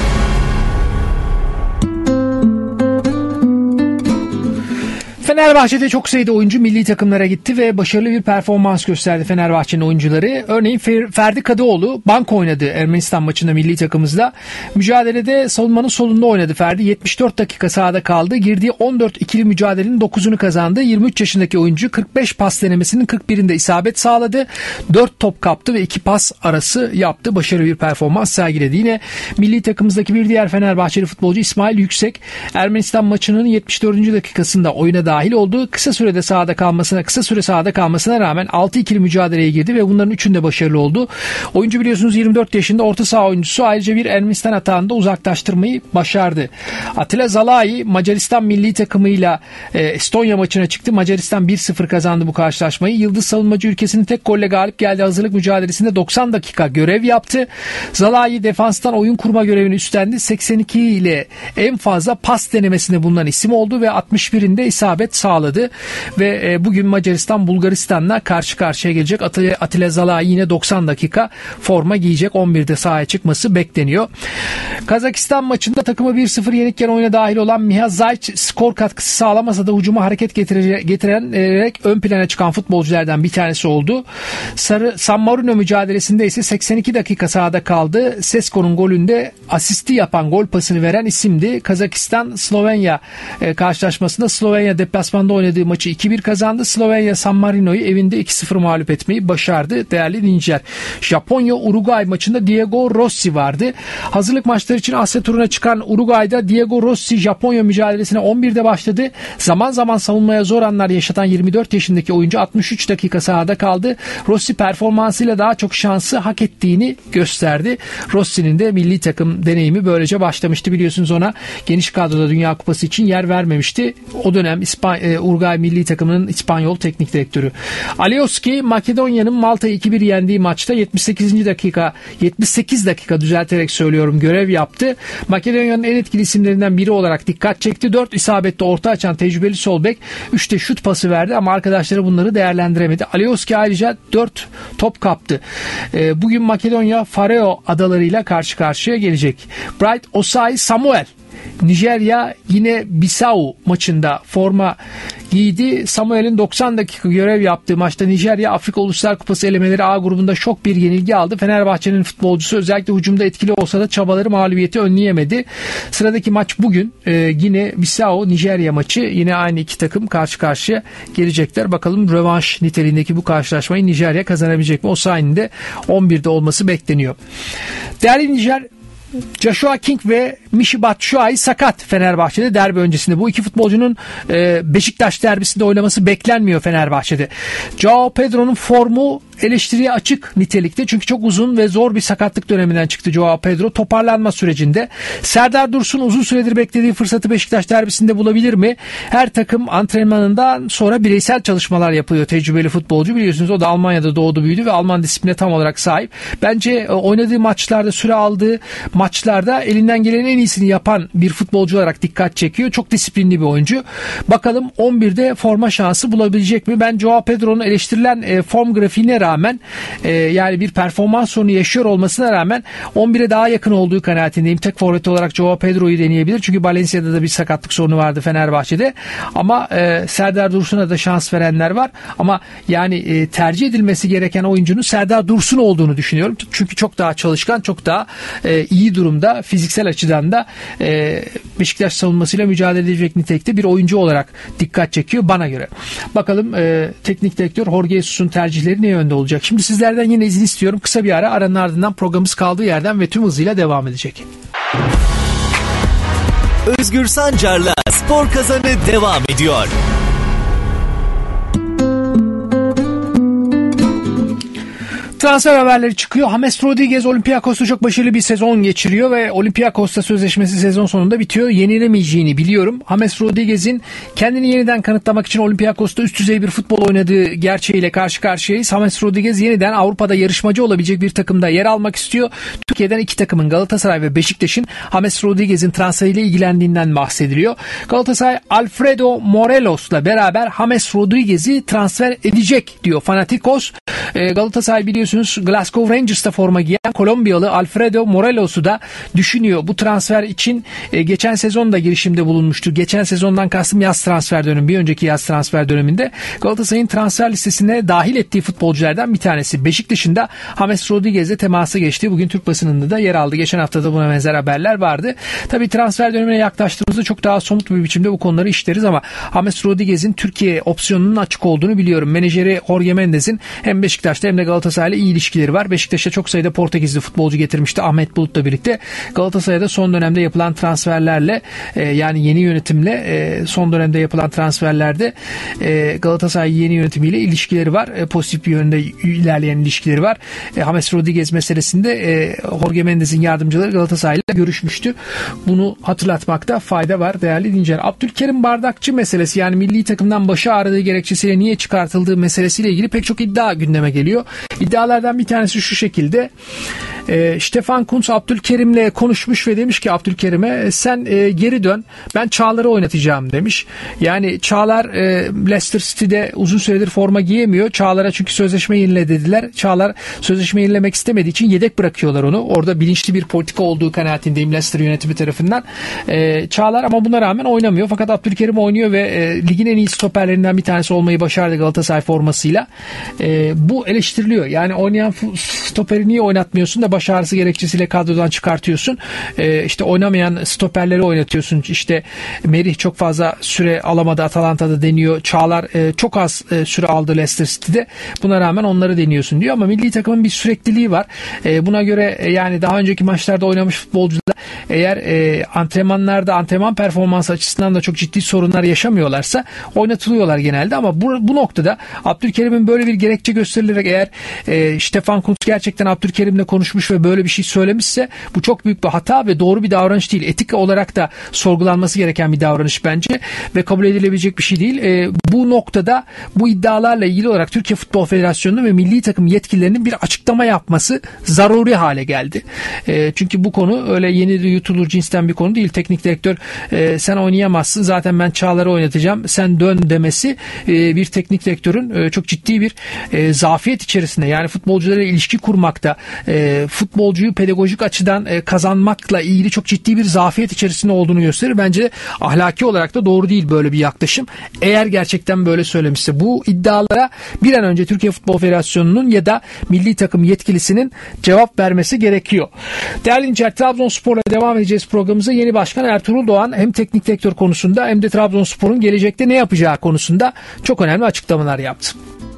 Fenerbahçe'de çok sayıda oyuncu milli takımlara gitti ve başarılı bir performans gösterdi Fenerbahçe'nin oyuncuları. Örneğin Ferdi Kadıoğlu bank oynadı Ermenistan maçında milli takımımızda. Mücadelede savunmanın solunda oynadı Ferdi. yetmiş dört dakika sahada kaldı. Girdiği on dört ikili mücadelenin dokuzunu kazandı. yirmi üç yaşındaki oyuncu kırk beş pas denemesinin kırk birinde isabet sağladı. dört top kaptı ve iki pas arası yaptı. Başarılı bir performans sergiledi. Yine milli takımımızdaki bir diğer Fenerbahçeli futbolcu İsmail Yüksek Ermenistan maçının yetmiş dördüncü dakikasında oyuna dahil oldu. Kısa sürede sahada kalmasına, kısa süre sahada kalmasına rağmen altı ikili mücadeleye girdi ve bunların üçünde başarılı oldu. Oyuncu biliyorsunuz yirmi dört yaşında orta saha oyuncusu, ayrıca bir Ermenistan atağında uzaklaştırmayı başardı. Atilla Zalai Macaristan milli takımıyla e, Estonya maçına çıktı. Macaristan bir sıfır kazandı bu karşılaşmayı. Yıldız savunmacı ülkesinin tek golle galip geldi. Hazırlık mücadelesinde doksan dakika görev yaptı. Zalai defanstan oyun kurma görevini üstlendi. seksen iki ile en fazla pas denemesinde bulunan isim oldu ve altmış birinde isabet sağladı ve e, bugün Macaristan Bulgaristan'la karşı karşıya gelecek. Atilla, Atilla Zalai yine doksan dakika forma giyecek. on birde sahaya çıkması bekleniyor. Kazakistan maçında takımı bir sıfır yenikken oyuna dahil olan Miha Zayç skor katkısı sağlamasa da hücuma hareket getire, getirerek ön plana çıkan futbolculardan bir tanesi oldu. Sarı, San Marino mücadelesinde ise seksen iki dakika sahada kaldı. Sesko'nun golünde asisti yapan, gol pasını veren isimdi. Kazakistan Slovenya e, karşılaşmasında Slovenya deplasmanda oynadığı maçı iki bir kazandı. Slovenya San Marino'yu evinde iki sıfır mağlup etmeyi başardı değerli dinleyiciler. Japonya Uruguay maçında Diego Rossi vardı. Hazırlık maçları için Asya turuna çıkan Uruguay'da Diego Rossi Japonya mücadelesine on birde başladı. Zaman zaman savunmaya zor anlar yaşatan yirmi dört yaşındaki oyuncu altmış üç dakika sahada kaldı. Rossi performansıyla daha çok şansı hak ettiğini gösterdi. Rossi'nin de milli takım deneyimi böylece başlamıştı. Biliyorsunuz ona geniş kadroda Dünya Kupası için yer vermemişti. O dönem İspanya, Uruguay milli takımının İspanyol teknik direktörü. Alioski Makedonya'nın Malta'yı iki bir yendiği maçta yetmiş sekizinci dakika yetmiş sekiz dakika düzelterek söylüyorum görev yaptı. Makedonya'nın en etkili isimlerinden biri olarak dikkat çekti. dört isabette orta açan tecrübeli sol bek üçte şut pası verdi ama arkadaşları bunları değerlendiremedi. Alioski ayrıca dört top kaptı. Bugün Makedonya Faroe adalarıyla karşı karşıya gelecek. Bright Osai Samuel Nijerya yine Bissau maçında forma giydi. Samuel'in doksan dakika görev yaptığı maçta Nijerya Afrika Uluslar Kupası elemeleri A grubunda şok bir yenilgi aldı. Fenerbahçe'nin futbolcusu özellikle hücumda etkili olsa da çabaları mağlubiyeti önleyemedi. Sıradaki maç bugün e, yine Bissau Nijerya maçı, yine aynı iki takım karşı karşıya gelecekler. Bakalım rövanş niteliğindeki bu karşılaşmayı Nijerya kazanabilecek mi? O sayının de on birde olması bekleniyor. Değerli Nijer, Joshua King ve Michy Batshuayi sakat Fenerbahçe'de derbi öncesinde. Bu iki futbolcunun e, Beşiktaş derbisinde oynaması beklenmiyor Fenerbahçe'de. Joao Pedro'nun formu eleştiriye açık nitelikte. Çünkü çok uzun ve zor bir sakatlık döneminden çıktı Joao Pedro. Toparlanma sürecinde. Serdar Dursun uzun süredir beklediği fırsatı Beşiktaş derbisinde bulabilir mi? Her takım antrenmanından sonra bireysel çalışmalar yapıyor. Tecrübeli futbolcu, biliyorsunuz o da Almanya'da doğdu büyüdü ve Alman disipline tam olarak sahip. Bence oynadığı maçlarda, süre aldığı maçlarda elinden gelenin en iyisini yapan bir futbolcu olarak dikkat çekiyor. Çok disiplinli bir oyuncu. Bakalım on birde forma şansı bulabilecek mi? Ben Joao Pedro'nun eleştirilen e, form grafiğine rağmen e, yani bir performans sorunu yaşıyor olmasına rağmen on bire daha yakın olduğu kanaatindeyim. Tek forvet olarak Joao Pedro'yu deneyebilir. Çünkü Valencia'da da bir sakatlık sorunu vardı Fenerbahçe'de. Ama e, Serdar Dursun'a da şans verenler var. Ama yani e, tercih edilmesi gereken oyuncunun Serdar Dursun olduğunu düşünüyorum. Çünkü çok daha çalışkan, çok daha e, iyi durumda. Fiziksel açıdan da e, Beşiktaş savunmasıyla mücadele edecek nitelikte bir oyuncu olarak dikkat çekiyor bana göre. Bakalım e, teknik direktör Jorge Jesus'un tercihleri ne yönde olacak? Şimdi sizlerden yine izin istiyorum. Kısa bir ara, aranın ardından programımız kaldığı yerden ve tüm hızıyla devam edecek. Özgür Sancar'la Spor Kazanı devam ediyor. Transfer haberleri çıkıyor. James Rodriguez Olympiakos'ta çok başarılı bir sezon geçiriyor ve Olympiakos'ta sözleşmesi sezon sonunda bitiyor. Yenilemeyeceğini biliyorum. James Rodriguez'in kendini yeniden kanıtlamak için Olympiakos'ta üst düzey bir futbol oynadığı gerçeğiyle karşı karşıyayız. James Rodriguez yeniden Avrupa'da yarışmacı olabilecek bir takımda yer almak istiyor. Türkiye'den iki takımın, Galatasaray ve Beşiktaş'ın James Rodriguez'in transferiyle ilgilendiğinden bahsediliyor. Galatasaray Alfredo Morelos'la beraber James Rodriguez'i transfer edecek diyor Fanatikos. Galatasaray biliyorsunuz Glasgow Rangers'ta forma giyen Kolombiyalı Alfredo Morelos'u da düşünüyor. Bu transfer için geçen sezon da girişimde bulunmuştu. Geçen sezondan kastım yaz transfer dönemi, bir önceki yaz transfer döneminde Galatasaray'ın transfer listesine dahil ettiği futbolculardan bir tanesi. Beşiktaş'ın da James Rodriguez'le temasa geçti. Bugün Türk basınında da yer aldı. Geçen hafta da buna benzer haberler vardı. Tabii transfer dönemine yaklaştığımızda çok daha somut bir biçimde bu konuları işleriz ama James Rodriguez'in Türkiye opsiyonunun açık olduğunu biliyorum. Menajeri Jorge Mendes'in hem Beşiktaş'ta hem de Galatasaray'la iyi ilişkileri var. Beşiktaş'a çok sayıda Portekizli futbolcu getirmişti Ahmet Bulut'la birlikte. Galatasaray'da son dönemde yapılan transferlerle e, yani yeni yönetimle e, son dönemde yapılan transferlerde e, Galatasaray yeni yönetimiyle ilişkileri var. E, pozitif bir yönde ilerleyen ilişkileri var. E, James Rodriguez meselesinde e, Jorge Mendes'in yardımcıları Galatasaray'la görüşmüştü. Bunu hatırlatmakta fayda var değerli dinleyiciler. Abdülkerim Bardakçı meselesi, yani milli takımdan başı ağrıdığı gerekçesiyle niye çıkartıldığı meselesiyle ilgili pek çok iddia gündeme geliyor. İddialardan bir tanesi şu şekilde. E, Stefan Kuntz Abdülkerim'le konuşmuş ve demiş ki Abdülkerim'e sen e, geri dön, ben Çağlar'ı oynatacağım demiş. Yani Çağlar e, Leicester City'de uzun süredir forma giyemiyor. Çağlar'a çünkü sözleşme yenile dediler. Çağlar sözleşme yenilemek istemediği için yedek bırakıyorlar onu. Orada bilinçli bir politika olduğu kanaatindeyim Leicester yönetimi tarafından. E, Çağlar ama buna rağmen oynamıyor. Fakat Abdülkerim oynuyor ve e, ligin en iyi stoperlerinden bir tanesi olmayı başardı Galatasaray formasıyla. E, bu eleştiriliyor. Yani oynayan stoperi niye oynatmıyorsun da baş ağrısı gerekçesiyle kadrodan çıkartıyorsun. Ee, işte oynamayan stoperleri oynatıyorsun. İşte Merih çok fazla süre alamadı, Atalanta'da deniyor. Çağlar e, çok az e, süre aldı Leicester City'de. Buna rağmen onları deniyorsun diyor ama milli takımın bir sürekliliği var. E, buna göre e, yani daha önceki maçlarda oynamış futbolcular eğer e, antrenmanlarda antrenman performansı açısından da çok ciddi sorunlar yaşamıyorlarsa oynatılıyorlar genelde ama bu, bu noktada Abdülkerim'in böyle bir gerekçe gösterilerek eğer e, Stefan Kuntz gerçekten Abdülkerim'le konuşmuş ve böyle bir şey söylemişse bu çok büyük bir hata ve doğru bir davranış değil. Etik olarak da sorgulanması gereken bir davranış bence ve kabul edilebilecek bir şey değil. E, bu noktada bu iddialarla ilgili olarak Türkiye Futbol Federasyonu'nun ve milli takım yetkililerinin bir açıklama yapması zaruri hale geldi. E, çünkü bu konu öyle yeni yutulur cinsten bir konu değil. Teknik direktör e, sen oynayamazsın, zaten ben Çağlar'ı oynatacağım, sen dön demesi e, bir teknik direktörün e, çok ciddi bir e, zafiyet içerisinde, yani futbolcularla ilişki kurmakta, e, futbolcuyu pedagojik açıdan e, kazanmakla ilgili çok ciddi bir zafiyet içerisinde olduğunu gösterir. Bence ahlaki olarak da doğru değil böyle bir yaklaşım. Eğer gerçekten böyle söylemişse bu iddialara bir an önce Türkiye Futbol Federasyonu'nun ya da milli takım yetkilisinin cevap vermesi gerekiyor. Değerli dinleyiciler, Trabzonspor'la devam edeceğiz programımıza. Yeni başkan Ertuğrul Doğan hem teknik direktör konusunda hem de Trabzonspor'un gelecekte ne yapacağı konusunda çok önemli açıklamalar yaptı.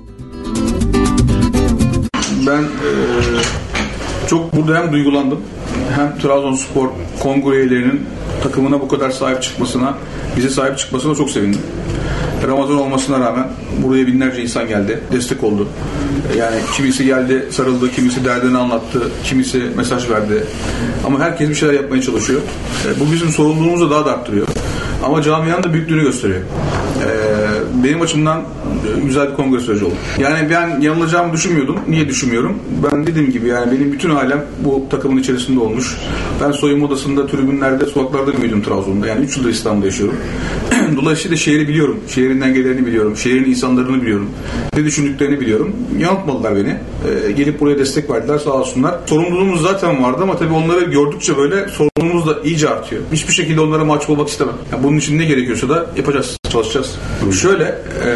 Ben e, çok burada hem duygulandım hem Trabzonspor kongre üyelerinin takımına bu kadar sahip çıkmasına, bize sahip çıkmasına çok sevindim. Ramazan olmasına rağmen buraya binlerce insan geldi, destek oldu. Yani kimisi geldi, sarıldı, kimisi derdini anlattı, kimisi mesaj verdi. Ama herkes bir şeyler yapmaya çalışıyor. Bu bizim sorumluluğumuzu daha da arttırıyor. Ama camianın da büyüklüğünü gösteriyor. Benim açımdan güzel bir kongre süreci oldu. Yani ben yanılacağımı düşünmüyordum. Niye düşünmüyorum? Ben dediğim gibi yani benim bütün ailem bu takımın içerisinde olmuş. Ben soyunma odasında, tribünlerde, sokaklarda büyüdüm Trabzon'da. Yani üç yıldır İstanbul'da yaşıyorum. Dolayısıyla şehri biliyorum. Şehrinden geleni biliyorum. Şehrin insanlarını biliyorum. Ne düşündüklerini biliyorum. Yanıltmadılar beni. Ee, gelip buraya destek verdiler, sağ olsunlar. Sorumluluğumuz zaten vardı ama tabii onları gördükçe böyle sorumluluğumuz da iyice artıyor. Hiçbir şekilde onlara mahcup olmak istemem. Yani bunun için ne gerekiyorsa da yapacağız, çalışacağız. Hı. Şöyle e,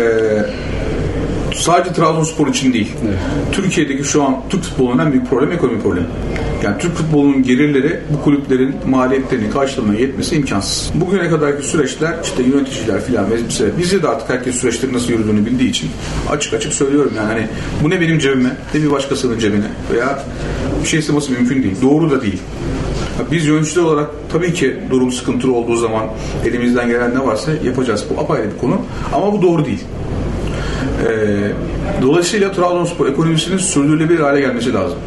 sadece Trabzonspor için değil. Evet. Türkiye'deki şu an Türk futbolunun en büyük problemi ekonomi problemi. Yani Türk futbolunun gelirleri bu kulüplerin maliyetlerini karşılamaya yetmesi imkansız. Bugüne kadarki süreçler işte yöneticiler filan mesela bizde de artık herkes süreçlerin nasıl yürüdüğünü bildiği için açık açık söylüyorum yani hani bu ne benim cebime ne bir başkasının cebine veya bir şey isteması mümkün değil. Doğru da değil. Biz yöneticiler olarak tabii ki durum sıkıntılı olduğu zaman elimizden gelen ne varsa yapacağız. Bu apayrı bir konu ama bu doğru değil. Ee, dolayısıyla Trabzonspor ekonomisinin sürdürülebilir hale gelmesi lazım.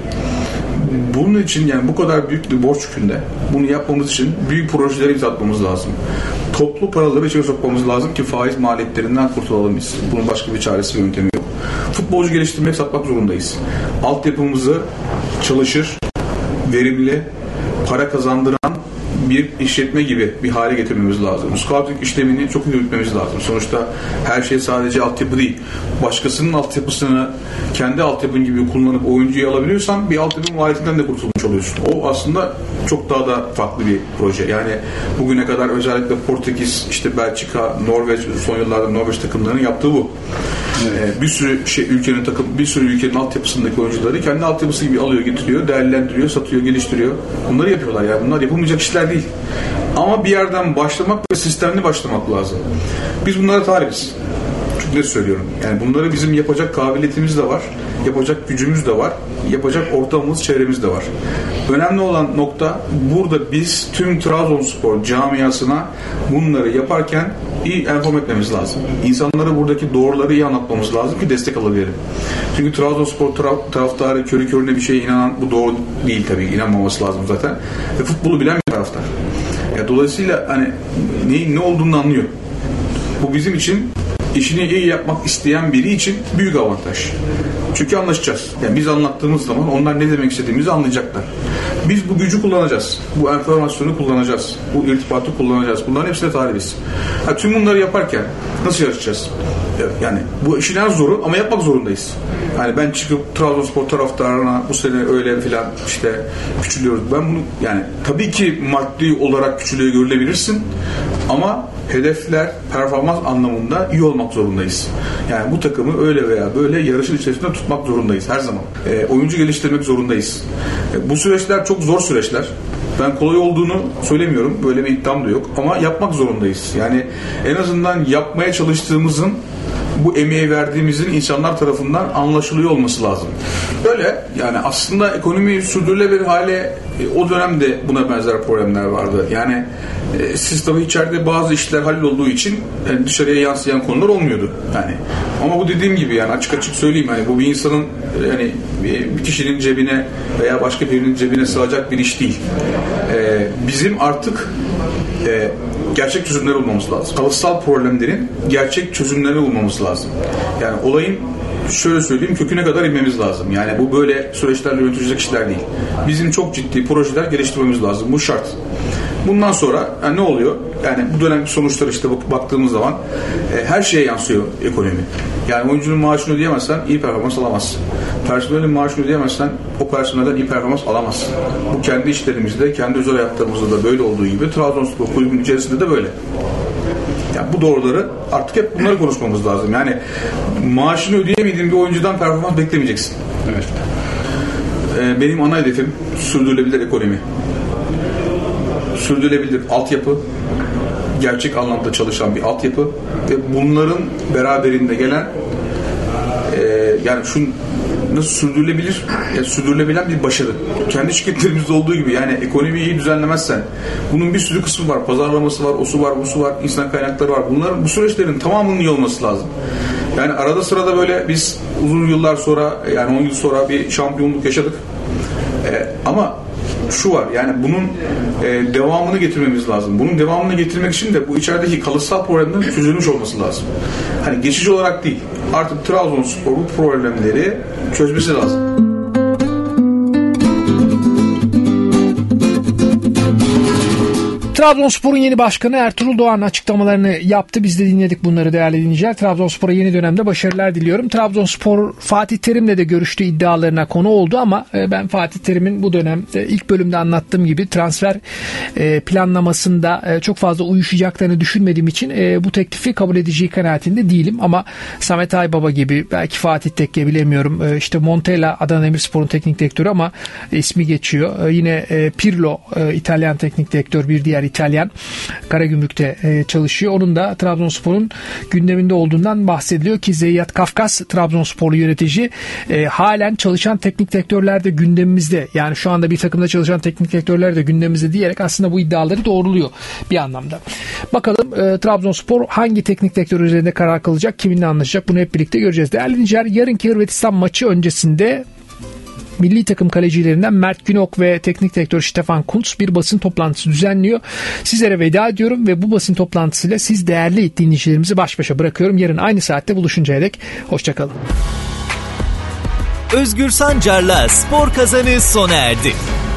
Bunun için yani bu kadar büyük bir borç yükünde bunu yapmamız için büyük projelere imza atmamız lazım. Toplu paraları içeri sokmamız lazım ki faiz maliyetlerinden kurtulalım biz. Bunun başka bir çaresi ve yöntemi yok. Futbolcu geliştirmek, satmak zorundayız. Altyapımızı çalışır, verimli, para kazandıran bir işletme gibi bir hale getirmemiz lazım. Scouting işlemini çok iyi yürütmemiz lazım. Sonuçta her şey sadece altyapı değil. Başkasının altyapısını kendi altyapın gibi kullanıp oyuncuyu alabiliyorsan bir altyapı maliyetinden de kurtulmuş oluyorsun. O aslında çok daha da farklı bir proje. Yani bugüne kadar özellikle Portekiz, işte Belçika, Norveç, son yıllarda Norveç takımlarının yaptığı bu. Evet. Ee, bir sürü şey ülkenin takım, bir sürü ülkenin altyapısındaki oyuncuları kendi altyapısı gibi alıyor, getiriyor, değerlendiriyor, satıyor, geliştiriyor. Bunları yapıyorlar ya. Bunlar yapılmayacak işler değil. Ama bir yerden başlamak ve sistemli başlamak lazım. Biz bunlara talibiz. Çok net söylüyorum. Yani bunları bizim yapacak kabiliyetimiz de var. Yapacak gücümüz de var. Yapacak ortamımız, çevremiz de var. Önemli olan nokta burada biz tüm Trabzonspor camiasına bunları yaparken iyi informe etmemiz lazım. İnsanlara buradaki doğruları iyi anlatmamız lazım ki destek alabilelim. Çünkü Trabzonspor taraf, taraftarı körü körüne bir şeye inanan, bu doğru değil tabii, inanmaması lazım zaten. Ve futbolu bilen bir taraftar. Ya dolayısıyla hani neyin ne olduğunu anlıyor. Bu bizim için, işini iyi yapmak isteyen biri için büyük avantaj. Çünkü anlaşacağız. Yani biz anlattığımız zaman onlar ne demek istediğimizi anlayacaklar. Biz bu gücü kullanacağız. Bu enformasyonu kullanacağız. Bu irtibatı kullanacağız. Bunların hepsine talibiz. Ha, tüm bunları yaparken nasıl yarışacağız? Yani bu işin en zoru ama yapmak zorundayız. Yani ben çıkıp Trabzonspor taraftarına bu sene öyle filan işte küçülüyoruz. Ben bunu yani tabii ki maddi olarak küçülüğe görülebilirsin ama hedefler, performans anlamında iyi olmak zorundayız. Yani bu takımı öyle veya böyle yarışın içerisinde tutmak zorundayız her zaman. E, oyuncu geliştirmek zorundayız. E, bu süreçler çok zor süreçler. Ben kolay olduğunu söylemiyorum. Böyle bir iddiam da yok. Ama yapmak zorundayız. Yani en azından yapmaya çalıştığımızın, bu emeği verdiğimizin insanlar tarafından anlaşılıyor olması lazım. Böyle yani aslında ekonomi sürdürülebilir hale o dönemde buna benzer problemler vardı. Yani e, siz tabii içeride bazı işler hallolduğu için yani dışarıya yansıyan konular olmuyordu. Yani ama bu dediğim gibi yani açık açık söyleyeyim yani bu bir insanın yani bir kişinin cebine veya başka birinin cebine sığacak bir iş değil. E, bizim artık e, gerçek çözümler bulmamız lazım. Kalıtsal problemlerin gerçek çözümleri bulmamız lazım. Yani olayın şöyle söyleyeyim köküne kadar inmemiz lazım. Yani bu böyle süreçlerle yönetilecek işler değil. Bizim çok ciddi projeler geliştirmemiz lazım. Bu şart. Bundan sonra yani ne oluyor? Yani bu dönemki sonuçlar işte baktığımız zaman e, her şeye yansıyor ekonomi. Yani oyuncunun maaşını ödeyemezsen iyi performans alamazsın. Personelin maaşını ödeyemezsen o personelden iyi performans alamazsın. Bu kendi işlerimizde, kendi özel hayatlarımızda da böyle olduğu gibi Trabzonspor kulübünün içerisinde de böyle. Yani bu doğruları artık hep bunları konuşmamız lazım. Yani maaşını ödeyemediğin bir oyuncudan performans beklemeyeceksin. Evet. Ee, benim ana hedefim sürdürülebilir ekonomi. Sürdürülebilir altyapı, gerçek anlamda çalışan bir altyapı ve bunların beraberinde gelen e, yani şu nasıl sürdürülebilir, yani sürdürülebilen bir başarı. Kendi şirketlerimizde olduğu gibi yani ekonomiyi iyi düzenlemezsen bunun bir sürü kısmı var. Pazarlaması var, osu var, busu var, insan kaynakları var. Bunların bu süreçlerin tamamının iyi olması lazım. Yani arada sırada böyle biz uzun yıllar sonra yani on yıl sonra bir şampiyonluk yaşadık. Ee, ama şu var yani bunun e, devamını getirmemiz lazım. Bunun devamını getirmek için de bu içerideki kalıtsal problemlerin çözülmüş olması lazım. Hani geçici olarak değil. Artık Trabzonspor bu problemleri çözmesi lazım. Trabzonspor'un yeni başkanı Ertuğrul Doğan açıklamalarını yaptı. Biz de dinledik bunları değerli dinleyiciler. Trabzonspor'a yeni dönemde başarılar diliyorum. Trabzonspor Fatih Terim'le de görüştüğü iddialarına konu oldu ama ben Fatih Terim'in bu dönemde ilk bölümde anlattığım gibi transfer planlamasında çok fazla uyuşacaklarını düşünmediğim için bu teklifi kabul edeceği kanaatinde değilim. Ama Samet Aybaba gibi, belki Fatih Tekke, bilemiyorum. İşte Montella Adana Demirspor'un teknik direktörü ama ismi geçiyor. Yine Pirlo İtalyan teknik direktör, bir diğer İtalyan, Karagümrük'te e, çalışıyor. Onun da Trabzonspor'un gündeminde olduğundan bahsediliyor ki Zeyyat Kafkas, Trabzonsporlu yönetici, e, halen çalışan teknik direktörler de gündemimizde. Yani şu anda bir takımda çalışan teknik direktörler de gündemimizde diyerek aslında bu iddiaları doğruluyor bir anlamda. Bakalım e, Trabzonspor hangi teknik direktör üzerinde karar kılacak, kiminle anlaşacak, bunu hep birlikte göreceğiz. Değerli dinleyiciler, yarınki Hırvatistan maçı öncesinde milli takım kalecilerinden Mert Günok ve teknik direktör Stefan Kuntz bir basın toplantısı düzenliyor. Sizlere veda ediyorum ve bu basın toplantısıyla siz değerli dinleyicilerimizi baş başa bırakıyorum. Yarın aynı saatte buluşuncaya dek hoşçakalın. Özgür Sancar'la Spor Kazanı sona erdi.